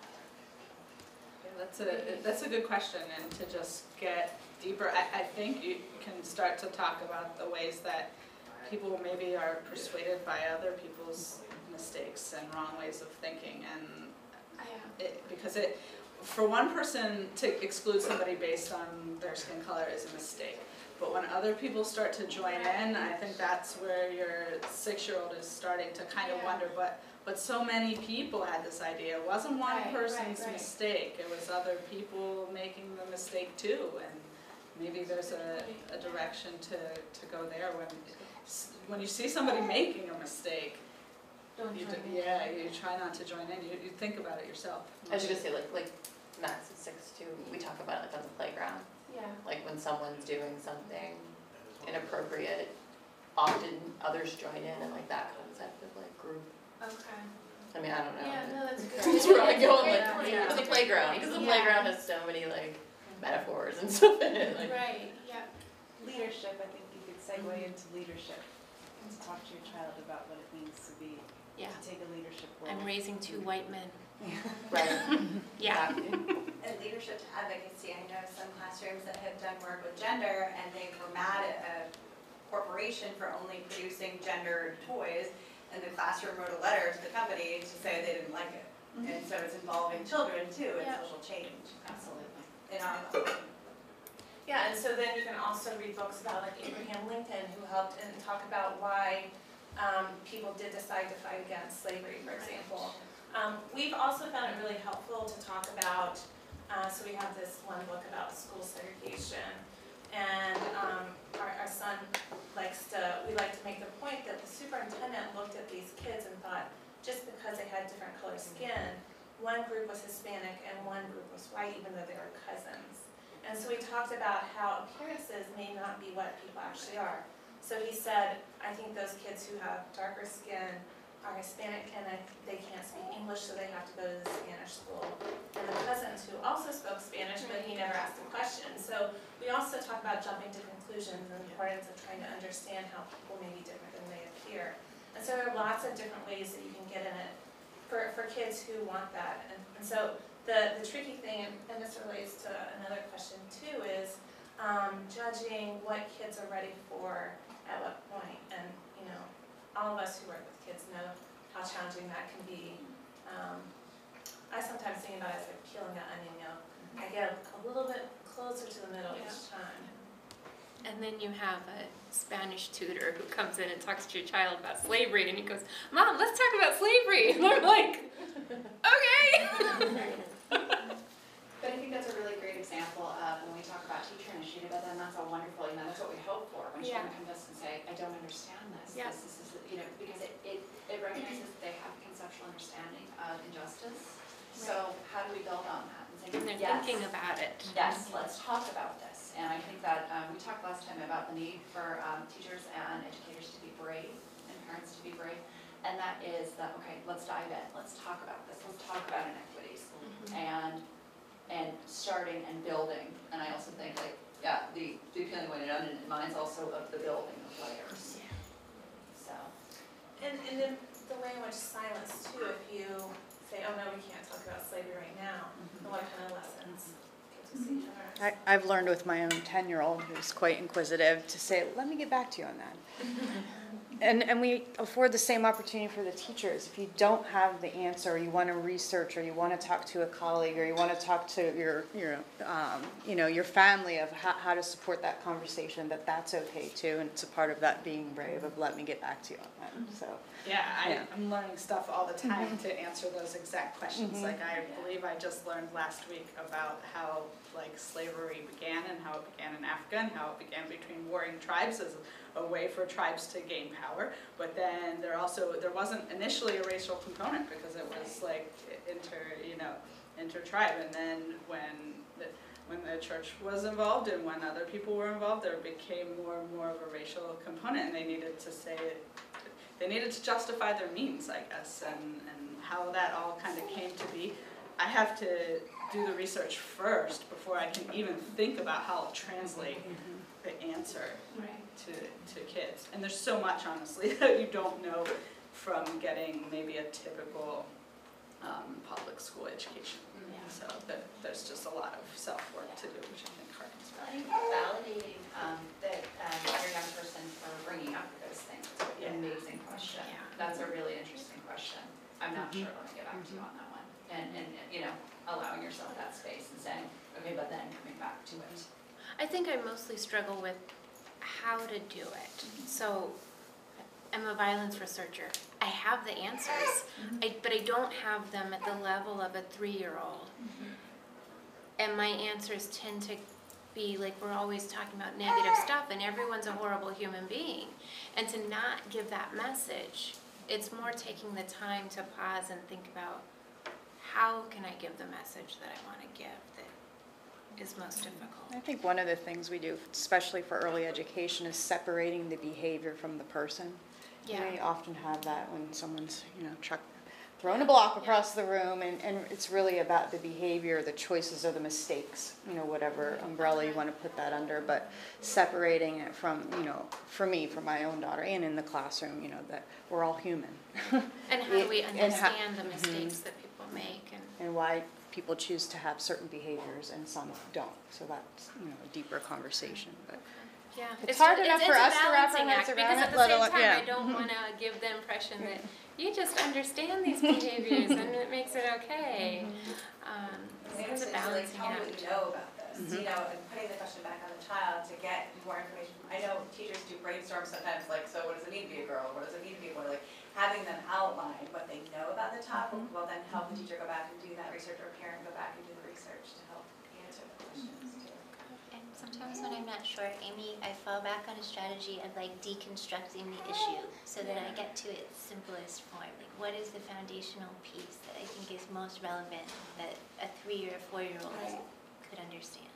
That's a, that's a good question, and to just get deeper, I, I think you can start to talk about the ways that people maybe are persuaded by other people's mistakes and wrong ways of thinking, and Yeah. it, because it, for one person to exclude somebody based on their skin color is a mistake. But when other people start to join in, I think that's where your six-year-old is starting to kind of Yeah. wonder, but but so many people had this idea. It wasn't one Right, person's right, right. mistake. It was other people making the mistake too. And maybe there's a, a direction to, to go there when when you see somebody making a mistake. Don't You join do, in. yeah, you try not to join in. You, you think about it yourself. I was just gonna say, like, like Max is six too, we talk about it like on the playground, Yeah. like when someone's doing something inappropriate, often others join in and like that concept of like group. Okay. I mean, I don't know. Yeah, no, that's good. That's where I go, like, Yeah. yeah. For the playground, because the Yeah. playground has so many like metaphors and stuff in it, like. Right, yeah. Leadership, I think you could segue into leadership, to talk to your child about what it means to be, Yeah. to take a leadership role. I'm raising two white men. Right. Yeah. Exactly. And leadership to advocacy, I know some classrooms that have done work with gender and they were mad at a corporation for only producing gendered toys, and the classroom wrote a letter to the company to say they didn't like it. And so it's involving children too in Yeah. social change Absolutely. in our company. Yeah, and so then you can also read books about like Abraham Lincoln, who helped and talk about why um, people did decide to fight against slavery, for example. Um, we've also found it really helpful to talk about, uh, so we have this one book about school segregation, and um, our, our son likes to, we like to make the point that the superintendent looked at these kids and thought, just because they had different colored skin, one group was Hispanic and one group was white, even though they were cousins. And so we talked about how appearances may not be what people actually are. So he said, I think those kids who have darker skin are Hispanic and I, they can't speak English, so they have to go to the Spanish school. And the cousins who also spoke Spanish, but he never asked a question. So we also talk about jumping to conclusions and the importance of trying to understand how people may be different than they appear. And so there are lots of different ways that you can get in it for, for kids who want that. And, and so the, the tricky thing, and this relates to another question too, is um, judging what kids are ready for at what point. And, you know, all of us who work with kids know how challenging that can be. Um, I sometimes think about it as like peeling an onion, you know, I get a little bit closer to the middle each time. And then you have a Spanish tutor who comes in and talks to your child about slavery, and he goes, "Mom, let's talk about slavery." And I'm like, okay. But I think that's a really great example of when we talk about teacher initiative, but then that's a wonderful, you know, that's what we hope for. When Yeah. children come to us and say, I don't understand this, Yeah. this, this is, you know, because it, it, it recognizes that they have a conceptual understanding of injustice. So how do we build on that and say, And they're yes, thinking about it. yes, let's talk about this. And I think that, um, we talked last time about the need for, um, teachers and educators to be brave and parents to be brave. And that is that, okay, let's dive in, let's talk about this, let's talk about inequities. And, and starting and building, and I also think like, yeah, the, the peeling away an onion, mine's also of the building of layers. So. And, and then the way in which silence too, if you say, oh no, we can't talk about slavery right now, then what kind of lessons kids will see each other? I, I've learned with my own ten-year-old, who's quite inquisitive, to say, let me get back to you on that. And, and we afford the same opportunity for the teachers. If you don't have the answer, or you want to research, or you want to talk to a colleague, or you want to talk to your, your um, you know, your family of how, how to support that conversation, that that's okay too. And it's a part of that being brave of let me get back to you on that, so. Yeah, I, Yeah. I'm learning stuff all the time to answer those exact questions. Mhm. Like I believe I just learned last week about how like slavery began and how it began in Africa and how it began between warring tribes as a way for tribes to gain power. But then there also, there wasn't initially a racial component because it was like inter, you know, inter-tribe. And then when the, when the church was involved and when other people were involved, there became more and more of a racial component, and they needed to say it. They needed to justify their means, I guess, and, and how that all kind of came to be. I have to do the research first before I can even think about how I'll translate the answer to, to kids. And there's so much, honestly, that you don't know from getting maybe a typical um, public school education. Yeah. So that, there's just a lot of self-work to do, which I think hardens I think validating um, that um, your young person for bringing up those things is Yeah. an amazing question. Yeah. That's a really interesting question. I'm not sure, let me get back to you on that one. And, and, you know, allowing yourself that space and saying, okay, but then coming back to it. I think I mostly struggle with how to do it. So I'm a violence researcher. I have the answers, I, but I don't have them at the level of a three-year-old. And my answers tend to be like, we're always talking about negative stuff and everyone's a horrible human being. And to not give that message, it's more taking the time to pause and think about how can I give the message that I want to give that is most difficult. I think one of the things we do, especially for early education, is separating the behavior from the person. Yeah. We often have that when someone's, you know, truck, throwing a block across the room, and, and it's really about the behavior, the choices, or the mistakes, you know, whatever umbrella you want to put that under, but separating it from, you know, for me, for my own daughter, and in the classroom, you know, that we're all human. And how do we And how- understand the Mhm. mistakes that people make and And why people choose to have certain behaviors and some don't. So that's, you know, a deeper conversation, but. yeah, It's hard ju- enough it's, for it's us a to wrap our balancing heads act, around because it, at the let same alone- time, yeah. I don't want to give the impression that you just understand these behaviors and it makes it okay. Um, so Maybe it's to a really balancing tell me what act. you know about this, you know, and putting the question back on the child to get more information. I know teachers do brainstorms sometimes, like, so what does it mean to be a girl? What does it mean to be a boy? Like, having them outline what they know about the topic will then help the teacher go back and do that research, or parent go back and do the research to help answer the questions too. And sometimes when I'm not sure, Amy, I fall back on a strategy of like deconstructing the issue so that I get to its simplest form. Like, what is the foundational piece that I think is most relevant that a three or four-year-old could understand?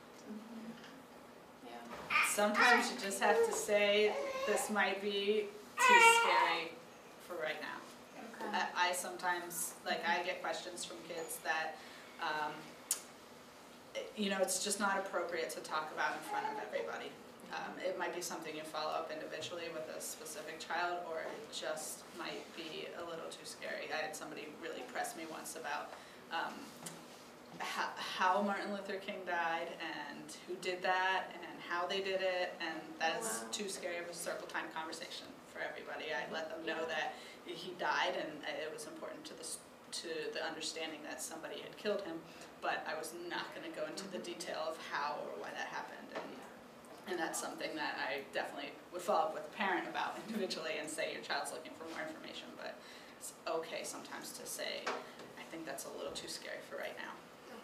Sometimes you just have to say, this might be too scary for right now. I, I sometimes, like, I get questions from kids that, um, you know, it's just not appropriate to talk about in front of everybody. Um, it might be something you follow up individually with a specific child, or it just might be a little too scary. I had somebody really press me once about um, how, how Martin Luther King died and who did that and how they did it, and that's Wow. too scary of a circle time conversation for everybody. I let them know that he died, and it was important to the, s- to the understanding that somebody had killed him, but I was not gonna go into the detail of how or why that happened, and, and that's something that I definitely would follow up with the parent about individually and say your child's looking for more information, but it's okay sometimes to say, I think that's a little too scary for right now.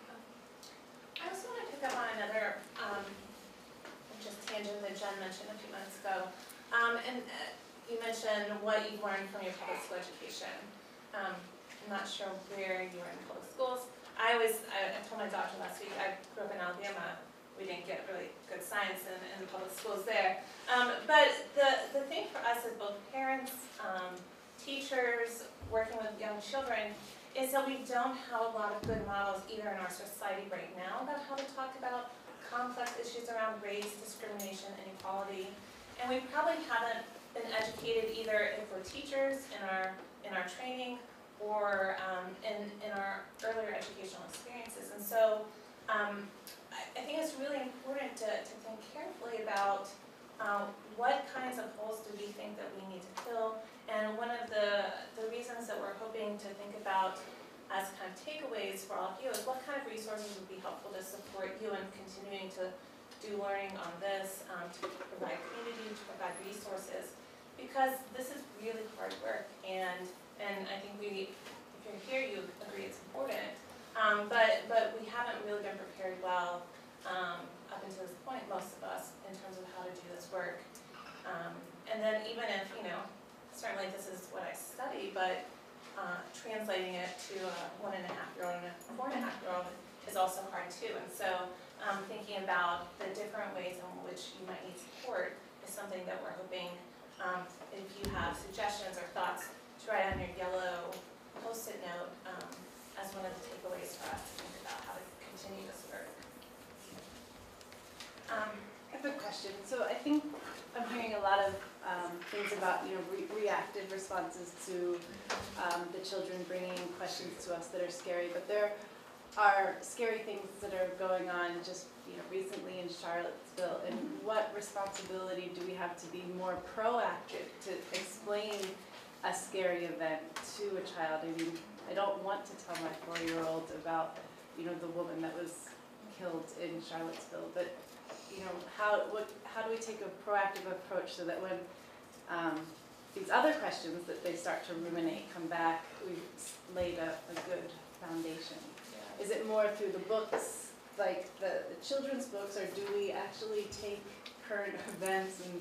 I also want to pick up on another, um, just tangent that Jen mentioned a few minutes ago. Um, and uh, you mentioned what you've learned from your public school education. Um, I'm not sure where you were in public schools. I always, I, I told my doctor last week, I grew up in Alabama. We didn't get really good science in, in the public schools there. Um, but the, the thing for us as both parents, um, teachers, working with young children, is that we don't have a lot of good models either in our society right now about how to talk about complex issues around race, discrimination, inequality. And we probably haven't been educated either if we're teachers in our, in our training or um, in, in our earlier educational experiences. And so um, I, I think it's really important to, to think carefully about um, what kinds of holes do we think that we need to fill. And one of the, the reasons that we're hoping to think about as kind of takeaways for all of you is what kind of resources would be helpful to support you in continuing to do learning on this, um, to provide community, to provide resources, because this is really hard work, and and I think we, if you're here, you agree it's important, um, but but we haven't really been prepared well um, up until this point, most of us, in terms of how to do this work, um, and then even if, you know, certainly this is what I study, but uh, translating it to a one and a half year old and a four and a half year old is also hard too. And so um, thinking about the different ways in which you might need support is something that we're hoping, um, if you have suggestions or thoughts, to write on your yellow post-it note um, as one of the takeaways for us to think about how to continue this work. Um, I have a question. So I think I'm hearing a lot of um, things about, you know, re reactive responses to um, the children bringing questions to us that are scary, but there are scary things that are going on just, you know, recently in Charlottesville. And what responsibility do we have to be more proactive to explain a scary event to a child? I mean, I don't want to tell my four-year-old about, you know, the woman that was killed in Charlottesville, but you know, how what how do we take a proactive approach so that when um, these other questions that they start to ruminate come back, we've laid a, a good foundation? Yeah. Is it more through the books, like the, the children's books, or do we actually take current events and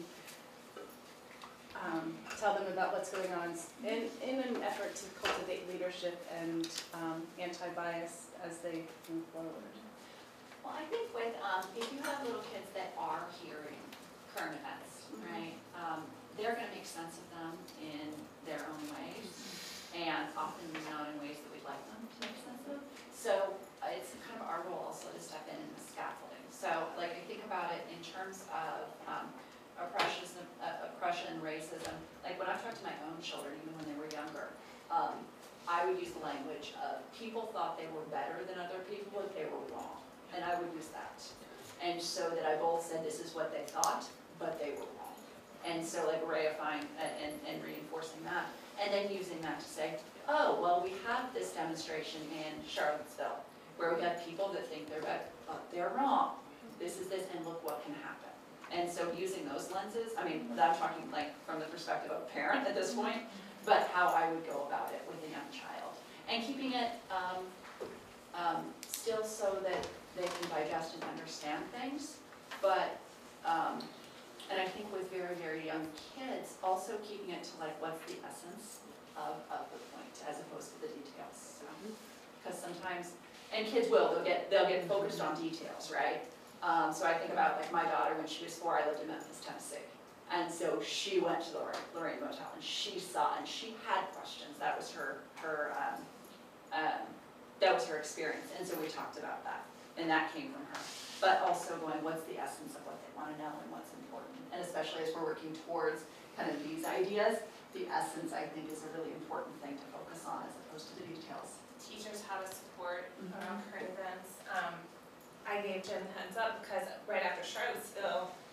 um, tell them about what's going on in, in an effort to cultivate leadership and um, anti-bias as they move forward? Well, I think with, um, if you have little kids that are hearing current events, Mhm. right, um, they're gonna make sense of them in their own ways, and often not in ways that we'd like them to make sense of. So uh, it's kind of our role also to step in in the scaffolding. So like I think about it in terms of um, oppression, uh, oppression, racism, like when I've talked to my own children, even when they were younger, um, I would use the language of people thought they were better than other people, but they were wrong. And I would use that. And so that I both said this is what they thought, but they were wrong. And so like reifying and, and reinforcing that. And then using that to say, oh, well, we have this demonstration in Charlottesville where we have people that think they're better, but they're wrong. This is this, and look what can happen. And so using those lenses, I mean, I'm talking like from the perspective of a parent at this point, but how I would go about it with a young child. And keeping it um, um, still so that they can digest and understand things, but, um, and I think with very, very young kids, also keeping it to like, what's the essence of, of the point, as opposed to the details. Because so, sometimes, and kids will, they'll get, they'll get focused on details, right? Um, so I think about like my daughter, when she was four, I lived in Memphis, Tennessee. And so she went to the Lorraine Motel, and she saw, and she had questions. That was her, her, um, um, that was her experience, and so we talked about that. And that came from her. But also going, what's the essence of what they want to know and what's important? And especially as we're working towards kind of these ideas, the essence, I think, is a really important thing to focus on as opposed to the details. Teachers how to support Mm-hmm. around current events. Um, I gave Jen the heads up because right after Charlottesville,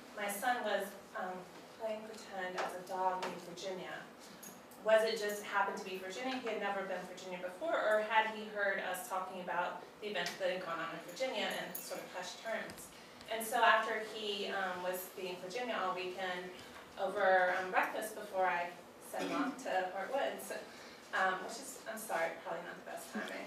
happened to be Virginia, he had never been to Virginia before, or had he heard us talking about the events that had gone on in Virginia in sort of hushed terms. And so after he um, was being in Virginia all weekend, over um, breakfast before I sent him off to Fort Woods, um, which is, I'm sorry, probably not the best timing,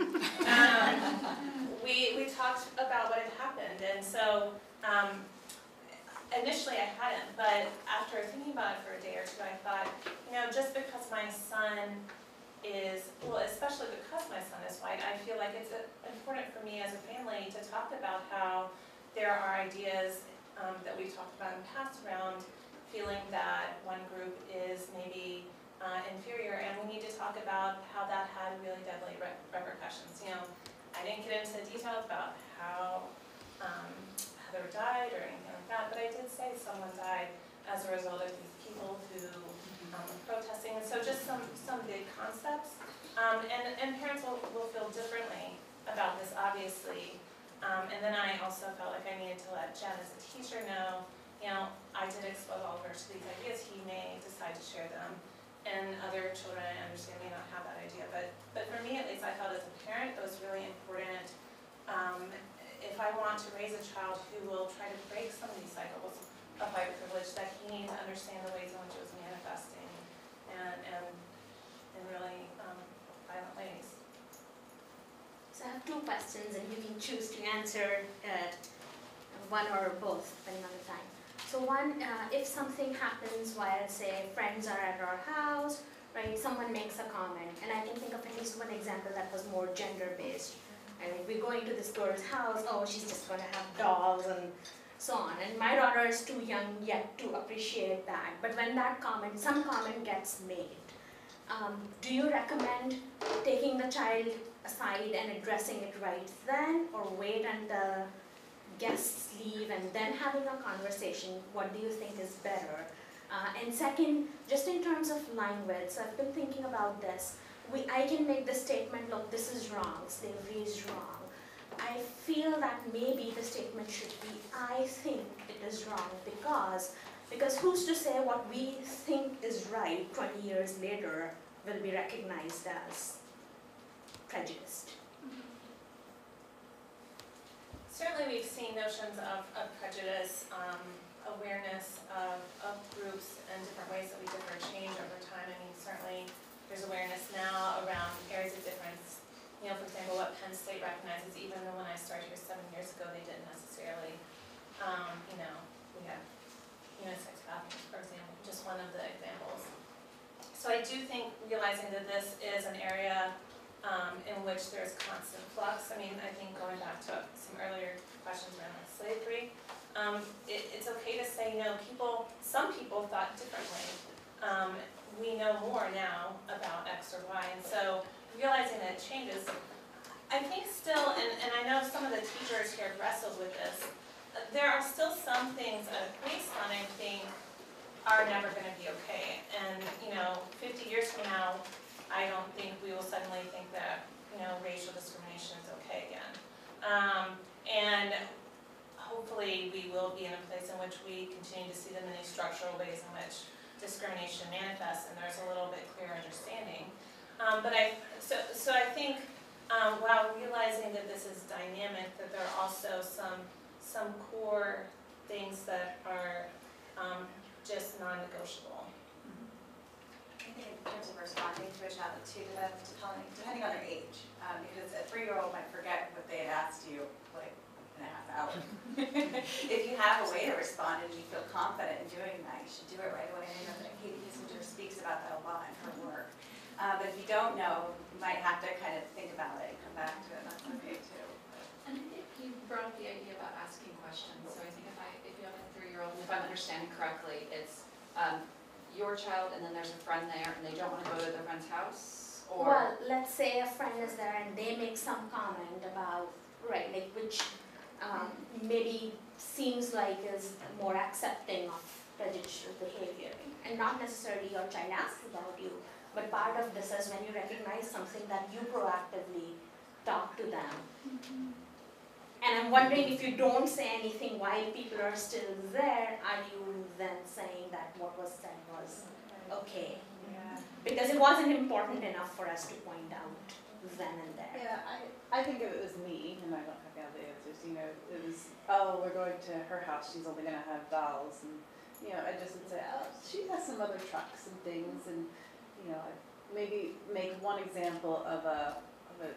um, we, we talked about what had happened. And so um, initially I hadn't, but after thinking about it for a day or two, I thought, you know, just because my son is, well, especially because my son is white, I feel like it's uh, important for me as a family to talk about how there are ideas um, that we've talked about in the past around feeling that one group is maybe uh, inferior, and we need to talk about how that had really deadly re repercussions. You know, I didn't get into detail about how um, Heather died or anything like that, but I did say someone died as a result of these people who um, were protesting, and so just some, some big concepts. Um, and, and parents will, will feel differently about this, obviously. Um, and then I also felt like I needed to let Jen as a teacher know, you know, I did expose Oliver to these ideas. He may decide to share them, and other children, I understand, may not have that idea. But, but for me, at least, I felt as a parent, it was really important. Um, if I want to raise a child who will try to break some of these cycles of white privilege, that he needs to understand the ways in which it was manifesting, and, and in really um, violent ways. So I have two questions, and you can choose to answer uh, one or both, depending on the time. So one, uh, if something happens while, say, friends are at our house, right, someone makes a comment, and I can think of at least one example that was more gender-based. I mean, we're going to this girl's house, oh, she's just going to have dolls and so on. And my daughter is too young yet to appreciate that. But when that comment, some comment gets made, um, do you recommend taking the child aside and addressing it right then, or wait until guests leave and then having a conversation? What do you think is better? Uh, and second, just in terms of language, so I've been thinking about this. We, I can make the statement, look, this is wrong, slavery is wrong. I feel that maybe the statement should be, I think it is wrong, because, because who's to say what we think is right twenty years later will be recognized as prejudiced? Certainly we've seen notions of, of prejudice, um, awareness of, of groups and different ways that we differ change over time. I mean, certainly there's awareness now around areas of difference. You know, for example, what Penn State recognizes, even though when I started here seven years ago, they didn't necessarily, um, you know, we have unisex bathrooms, for example, just one of the examples. So I do think realizing that this is an area Um, in which there's constant flux. I mean, I think going back to some earlier questions around like slavery, um, it, it's okay to say, you know, people, some people thought differently. Um, we know more now about X or Y, and so realizing that it changes, I think still, and, and I know some of the teachers here have wrestled with this, there are still some things at a baseline I think are never going to be okay. And, you know, fifty years from now, I don't think we will suddenly think that, you know, racial discrimination is okay again. Um, and hopefully we will be in a place in which we continue to see the many structural ways in which discrimination manifests, and there's a little bit clearer understanding. Um, but I, so, so I think um, while realizing that this is dynamic, that there are also some, some core things that are um, just non-negotiable. I think in terms of responding to a child, too, depending on their age, um, because a three-year-old might forget what they had asked you like in a half hour. If you have a way to respond and you feel confident in doing that, you should do it right away. And I know that Katie Kissinger speaks about that a lot in her work. Uh, but if you don't know, you might have to kind of think about it and come back to it, and that's okay too. And I think you brought up the idea about asking questions. So I think if I, if you have a three-year-old, and if I'm understanding correctly, it's um, your child and then there's a friend there and they don't want to go to their friend's house, or? Well, let's say a friend is there and they make some comment about, right, like which um, maybe seems like is more accepting of prejudicial behavior. And not necessarily your child asks about you, but part of this is when you recognize something that you proactively talk to them. Mm-hmm. And I'm wondering if you don't say anything while people are still there, are you then saying that what was said was okay? Yeah. Because it wasn't important enough for us to point out then and there. Yeah, I, I think if it was me, and I don't have all the answers, you know, it was, oh, we're going to her house, she's only gonna have dolls, and, you know, I just would say, oh, she has some other trucks and things, and, you know, maybe make one example of a, of a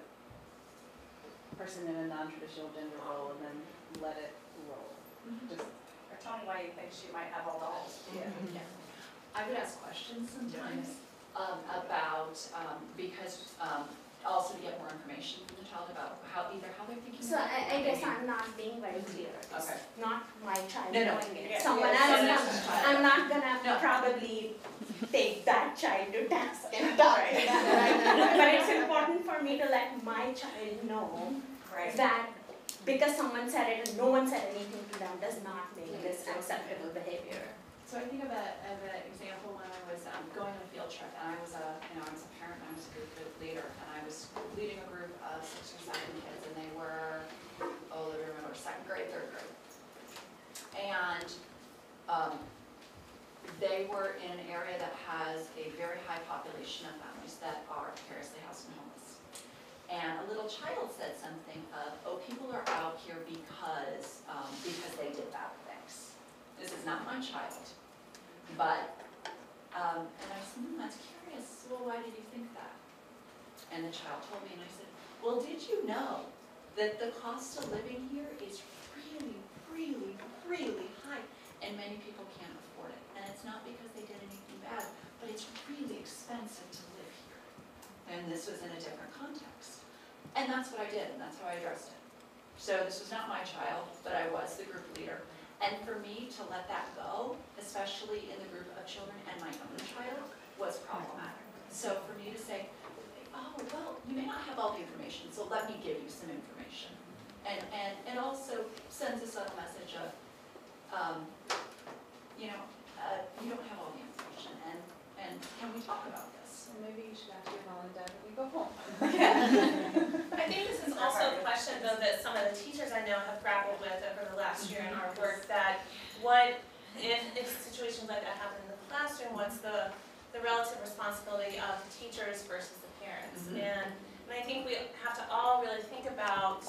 person in a non-traditional gender role, and then let it roll. Just, Or tell me why you think she might have all dolls. yeah. I would ask questions sometimes um, about, um, because um, also to get more information from the child about how, either how they're thinking. So about I, I it, guess maybe- I'm not being very clear. It's Okay. not my child No, no. doing it. Yeah. Someone Yeah, else, someone comes. else's child. I'm not gonna No. probably take that child to task and talk to them, right? But it's important for me to let my child know Right. that because someone said it and no one said anything to them does not make this acceptable behavior. So I think of a, of an example when I was um, going on a field trip, and I was a, you know, I was a parent, and I was a group leader, and I was leading a group of six or seven kids, and they were, oh, let me remember, second grade, third grade. And um, they were in an area that has a very high population of families that are precariously housed and homeless. And a little child said something of, oh, people are out here because, um, because they did bad things. This is not my child. But, um, and I said, hmm, that's curious. Well, why did you think that? And the child told me, and I said, well, did you know that the cost of living here is really, really, really high? And many people can't afford it. And it's not because they did anything bad, but it's really expensive to live here. And this was in a different context. And that's what I did, and that's how I addressed it. So this was not my child, but I was the group leader. And for me to let that go, especially in the group of children and my own child, was problematic. So for me to say, oh, well, you may not have all the information, so let me give you some information. And, and it also sends a subtle message of, um, you know, uh, you don't have all the information, and, and can we talk about this? So maybe you should ask your mom and dad when you go home. I think this is also a question though that some of the teachers I know have grappled with over the last year in our work, that what, if, if situations like that happen in the classroom, what's the, the relative responsibility of the teachers versus the parents? Mhm. And, and I think we have to all really think about,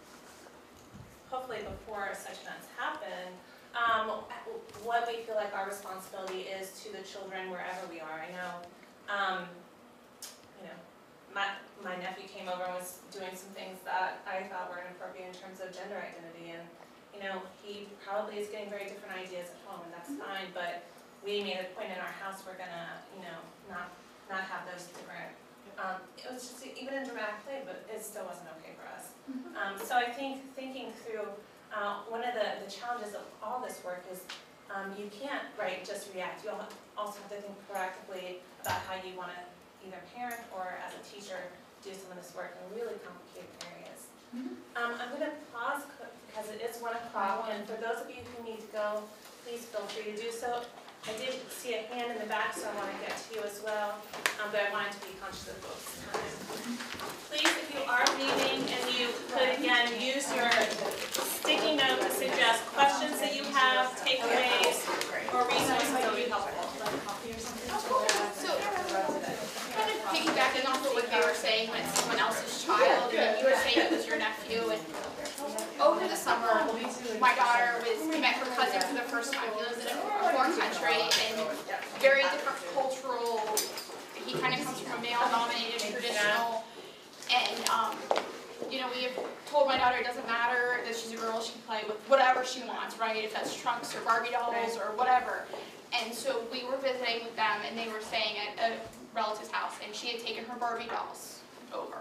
hopefully before such events happen, um, what we feel like our responsibility is to the children wherever we are. I know, um, you know, my, my nephew came over and was doing some things that I thought were inappropriate in terms of gender identity, and, you know, he probably is getting very different ideas at home, and that's fine, but we made a point in our house, we're gonna, you know, not, not have those different, um, it was just even in dramatic play, but it still wasn't okay for us. Um, so I think thinking through, uh, one of the, the challenges of all this work is, um, you can't, right, just react, you also have to think proactively about how you wanna either parent or as a teacher do some of this work in really complicated areas. Mm-hmm. Um, I'm going to pause because it is one o'clock, and for those of you who need to go, please feel free to do so. I did see a hand in the back, so I want to get to you as well, um, but I wanted to be conscious of folks' time. Please, if you are leaving, and you could again use your sticky note to suggest questions that you have, takeaways, or resources that would be helpful. So, kind of piggybacking off of what they were saying when it's someone else's child, and then you were saying it was your nephew, and over the summer, my daughter was, met her cousin for the first time. He lives in a foreign country, and very different cultural, he kind of comes from a male-dominated, traditional, and, um, you know, we have told my daughter it doesn't matter that she's a girl, she can play with whatever she wants, right? If that's trunks or Barbie dolls or whatever. And so we were visiting with them, and they were staying at a relative's house, and she had taken her Barbie dolls over.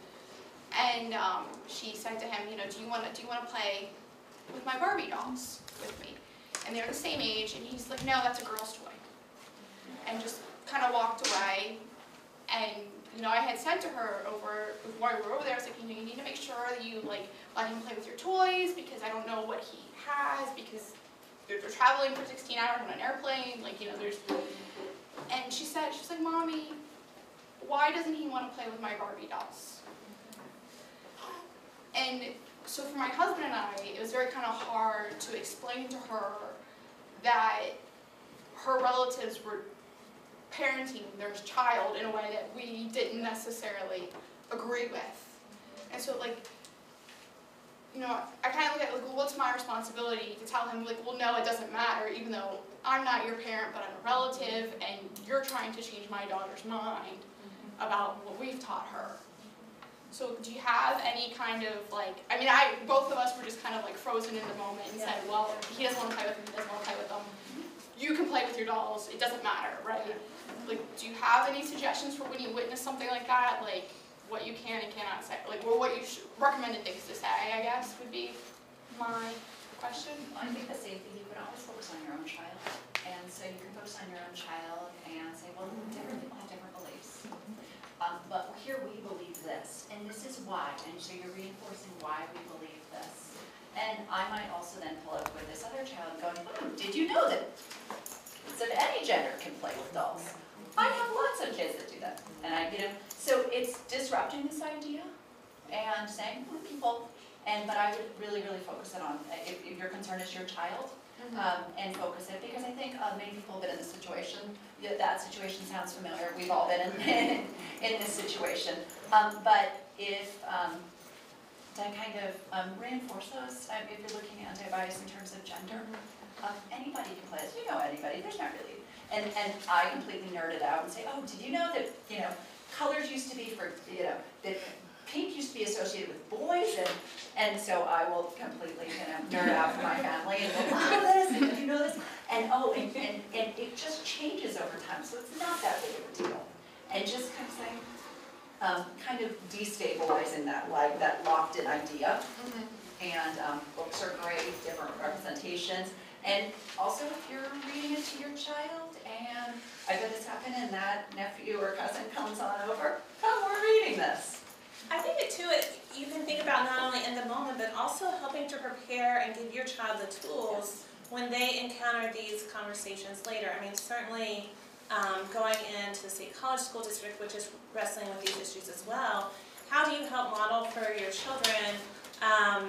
And um, she said to him, you know, do you want to do you want to play with my Barbie dolls with me? And they're the same age, and he's like, no, that's a girl's toy. And just kind of walked away. And you know, I had said to her over before we were over there, I was like, you know, you need to make sure that you like let him play with your toys, because I don't know what he has, because they're traveling for sixteen hours on an airplane, like, you know, there's, and she said, she's like, Mommy, why doesn't he want to play with my Barbie dolls? And so for my husband and I, it was very kind of hard to explain to her that her relatives were parenting their child in a way that we didn't necessarily agree with. And so like, you know, I kind of look at like, well, what's my responsibility to tell him like, well, no, it doesn't matter, even though I'm not your parent, but I'm a relative, and you're trying to change my daughter's mind about what we've taught her. So do you have any kind of like, I mean, I, both of us were just kind of like frozen in the moment and said, well, he doesn't want to play with them, he doesn't want to play with them. You can play with your dolls, it doesn't matter, right? Like, do you have any suggestions for when you witness something like that? Like, what you can and cannot say, like, or what you should, recommended things to say, I guess, would be my question. I think the same thing, you can always focus on your own child. And so you can focus on your own child and say, well, different people have different beliefs. Um, but here we believe this, and this is why. And so you're reinforcing why we believe this. And I might also then pull up with this other child going, hmm, did you know that kids of any gender can play with dolls? I have lots of kids that do that. And I, you know, so it's disrupting this idea and saying, well, people, and but I would really, really focus it on, if, if your concern is your child, um, and focus it, because I think uh, many people have been in this situation. Yeah, that situation sounds familiar. We've all been in, in this situation. Um, but if, um, to kind of um, reinforce those, um, if you're looking at anti-bias in terms of gender, um, anybody can play this. You know anybody, there's not really. And, and I completely nerded out and say, oh, did you know that, you know, colors used to be for, you know, that pink used to be associated with boys, and and so I will completely, you know, nerd out for my family and go, wow, this, and did you know this? And oh, and, and, and it just changes over time, so it's not that big of a deal. And just kind of saying, um, kind of destabilizing that, like, that locked-in idea. Mm-hmm. And um, books are great, different representations. And also, if you're reading it to your child, and I've had this happen, and that nephew or cousin comes on over, come, we're reading this. I think it too, it, you can think about not only in the moment, but also helping to prepare and give your child the tools when they encounter these conversations later. I mean, certainly um, going into the State College School District, which is wrestling with these issues as well, how do you help model for your children? Um,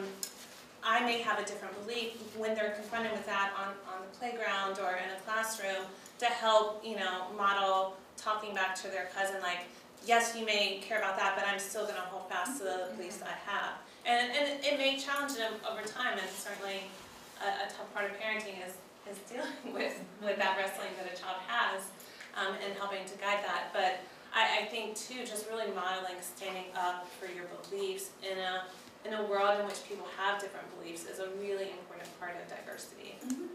I may have a different belief when they're confronted with that on, on the playground or in a classroom, to help, you know, model talking back to their cousin, like, yes, you may care about that, but I'm still going to hold fast to the beliefs that I have. And, and it may challenge them over time, and certainly a, a tough part of parenting is, is dealing with, with that wrestling that a child has, um, and helping to guide that. But I, I think, too, just really modeling standing up for your beliefs in a, in a world in which people have different beliefs is a really important part of diversity. Mm-hmm.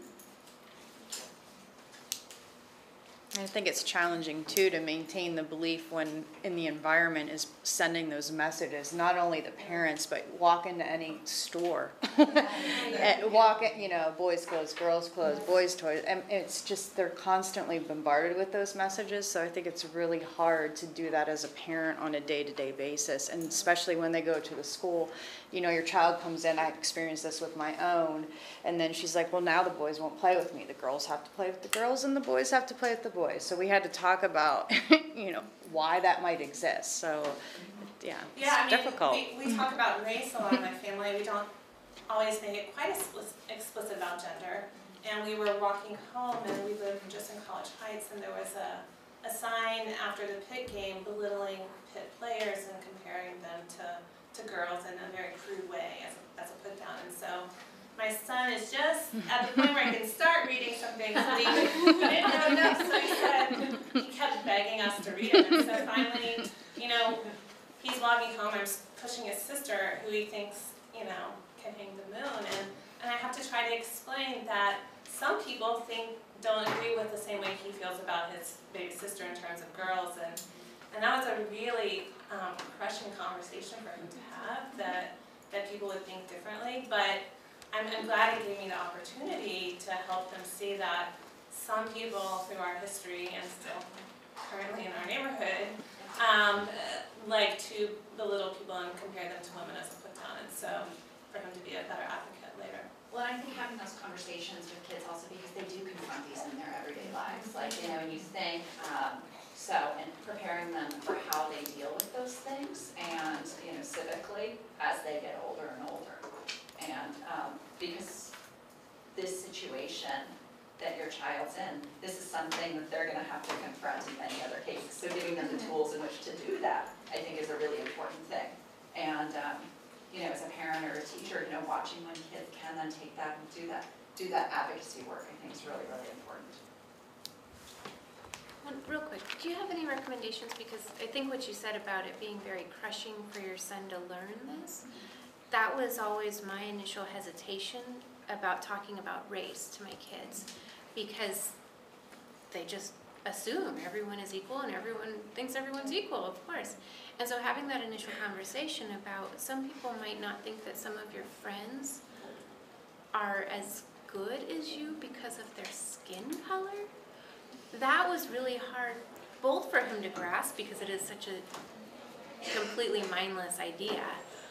I think it's challenging too to maintain the belief when in the environment is sending those messages, not only the parents, but walk into any store. And walk in, you know, boys clothes, girls clothes, boys toys, and it's just, they're constantly bombarded with those messages, so I think it's really hard to do that as a parent on a day-to-day basis, and especially when they go to the school. You know, your child comes in, I experienced this with my own, and then she's like, well, now the boys won't play with me. The girls have to play with the girls, and the boys have to play with the boys. So we had to talk about, you know, why that might exist. So, yeah, it's yeah, I mean, difficult. We, we talk about race a lot in my family. We don't always make it quite explicit about gender. And we were walking home, and we lived just in College Heights, and there was a, a sign after the Pitt game belittling Pitt players and comparing them to to girls in a very crude way as a, as a put down. And so my son is just at the point where I can start reading something. So he, he didn't know enough, so he said, he kept begging us to read it. And so finally, you know, he's walking home, I'm pushing his sister, who he thinks, you know, can hang the moon. And, and I have to try to explain that some people think, don't agree with the same way he feels about his baby sister in terms of girls. And, and that was a really um, crushing conversation for him to have, that, that people would think differently. But I'm, I'm glad it gave me the opportunity to help them see that some people through our history and still currently in our neighborhood um, like to belittle people and compare them to women as a put down. And so for him to be a better advocate later. Well, I think having those conversations with kids also, because they do confront these in their everyday lives. Like, you know, and you think, um, so, and preparing them for how they deal with those things, and, you know, civically, as they get older and older. And um, because this situation that your your child's in, this is something that they're gonna have to confront in many other cases. So giving them the tools in which to do that, I think is a really important thing. And, um, you know, as a parent or a teacher, you know, watching when kids can then take that and do that, do that advocacy work, I think is really, really important. One, real quick, do you have any recommendations? Because I think what you said about it being very crushing for your son to learn this, that was always my initial hesitation about talking about race to my kids, because they just assume everyone is equal and everyone thinks everyone's equal, of course. And so having that initial conversation about some people might not think that some of your friends are as good as you because of their skin color, that was really hard, both for him to grasp because it is such a completely mindless idea,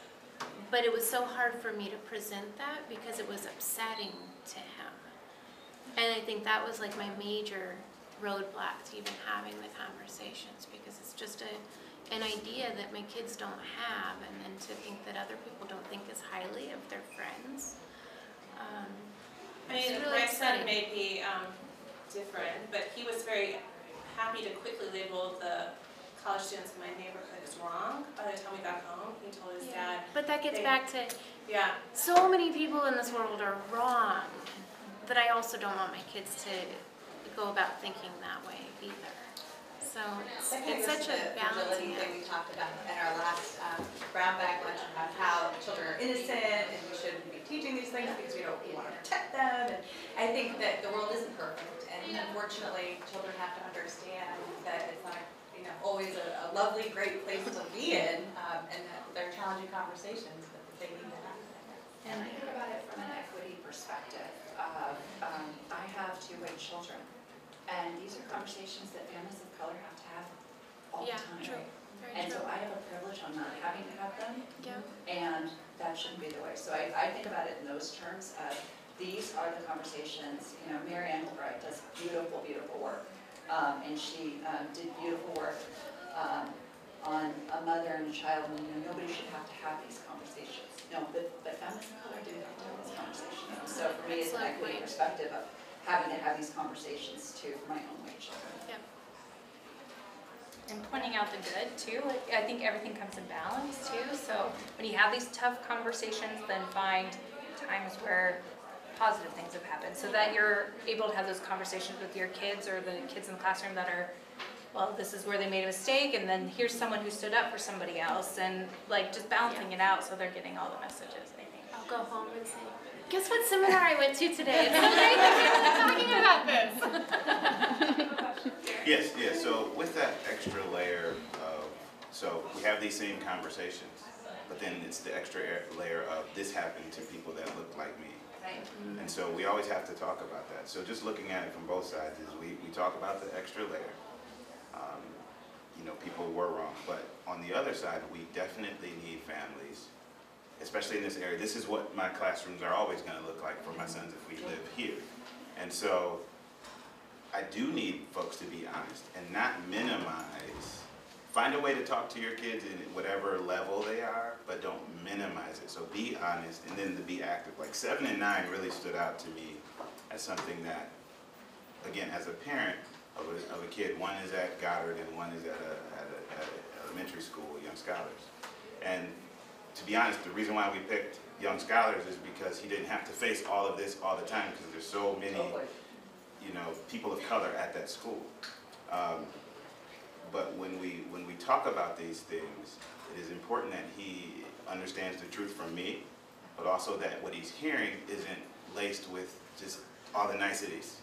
but it was so hard for me to present that because it was upsetting to him. And I think that was like my major roadblock to even having the conversations, because it's just a an idea that my kids don't have, and then to think that other people don't think as highly of their friends. Um, I mean, it's really my son upsetting. may be um, different, but he was very happy to quickly label the college students in my neighborhood as wrong. By the time we got home, he told his Yeah. dad, But that gets they- back to, yeah, so many people in this world are wrong, that I also don't want my kids to go about thinking that way either. So it's, That kind it's of goes such to a the fragility balancing thing we act. talked about in our last um, brown bag lunch about how children are innocent and we shouldn't be teaching these things because we don't we want to protect them. And I think that the world isn't perfect, and unfortunately, children have to understand that it's not, you know, always a, a lovely, great place to be in, um, and that they're challenging conversations, but that they need to happen. And I think about it from an equity perspective of, um, I have two white children, and these are conversations that families of color have to have all the Yeah, time. true. Very And so true. I have a privilege on not having to have them, Yeah. and that shouldn't be the way. So I, I think about it in those terms of, these are the conversations, you know, Mary Engelbright does beautiful, beautiful work. Um, and she um, did beautiful work um, on a mother and a child, and you know, nobody should have to have these conversations. No, but, but families of color do have to have these conversations. So for me, it's an Excellent equity point. perspective of having to have these conversations too for my own white children. Yep. And pointing out the good too, like, I think everything comes in balance too, so when you have these tough conversations, then find times where positive things have happened, so that you're able to have those conversations with your kids or the kids in the classroom that are, well, this is where they made a mistake, and then here's someone who stood up for somebody else, and like just balancing it out so they're getting all the messages, I think. I'll go home and say, guess what seminar I went to today? It's so great that you're talking about this. Yes, yes, so with that extra layer of, so we have these same conversations, but then it's the extra air- layer of this happened to people that look like me. And so we always have to talk about that. So just looking at it from both sides is we, we talk about the extra layer. Um, you know, people were wrong, but on the other side, we definitely need families, especially in this area. This is what my classrooms are always gonna look like for my sons if we live here. And so I do need folks to be honest and not minimize. Find a way to talk to your kids in whatever level they are, but don't minimize it. So be honest and then to be active. Like seven and nine really stood out to me as something that, again, as a parent of a, of a kid, one is at Goddard and one is at a, at a, at a elementary school, Young Scholars. And to be honest, the reason why we picked Young Scholars is because he didn't have to face all of this all the time because there's so many, you know, people of color at that school. Um, But when we when we talk about these things, it is important that he understands the truth from me, but also that what he's hearing isn't laced with just all the niceties.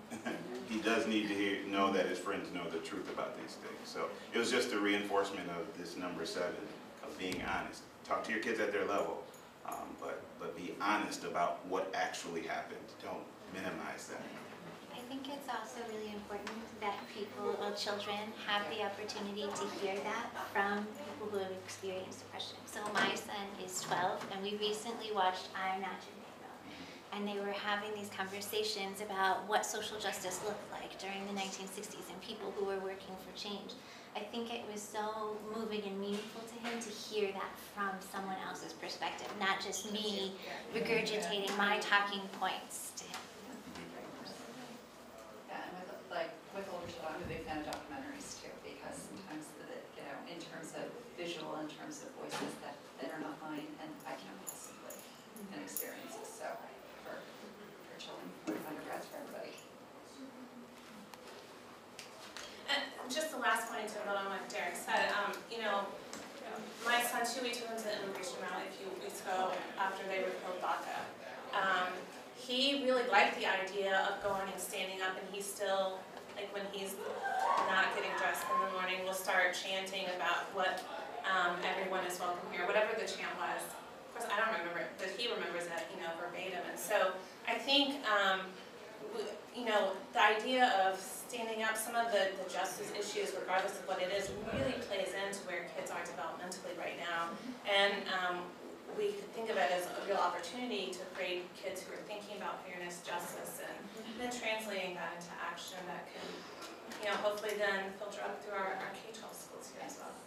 He does need to hear, know that his friends know the truth about these things. So it was just a reinforcement of this number seven, of being honest. Talk to your kids at their level, um, but, but be honest about what actually happened. Don't minimize that. I think it's also really important that people, well, children, have the opportunity to hear that from people who have experienced oppression. So my son is twelve, and we recently watched I'm Not Your Neighbor. And they were having these conversations about what social justice looked like during the nineteen sixties and people who were working for change. I think it was so moving and meaningful to him to hear that from someone else's perspective, not just me regurgitating my talking points to him. last point to build on what Derek said, um, you know, my son too, we took him to Immigration Rally a few weeks ago after they repealed DACA. Um, he really liked the idea of going and standing up, and he's still, like when he's not getting dressed in the morning, we'll start chanting about what um, everyone is welcome here, whatever the chant was. Of course, I don't remember it, but he remembers it, you know, verbatim. And so I think, um, you know, the idea of standing up, some of the, the justice issues, regardless of what it is, really plays into where kids are developmentally right now. And um, we could think of it as a real opportunity to create kids who are thinking about fairness, justice, and then translating that into action that can, you know, hopefully then filter up through our, our K twelve schools here as well.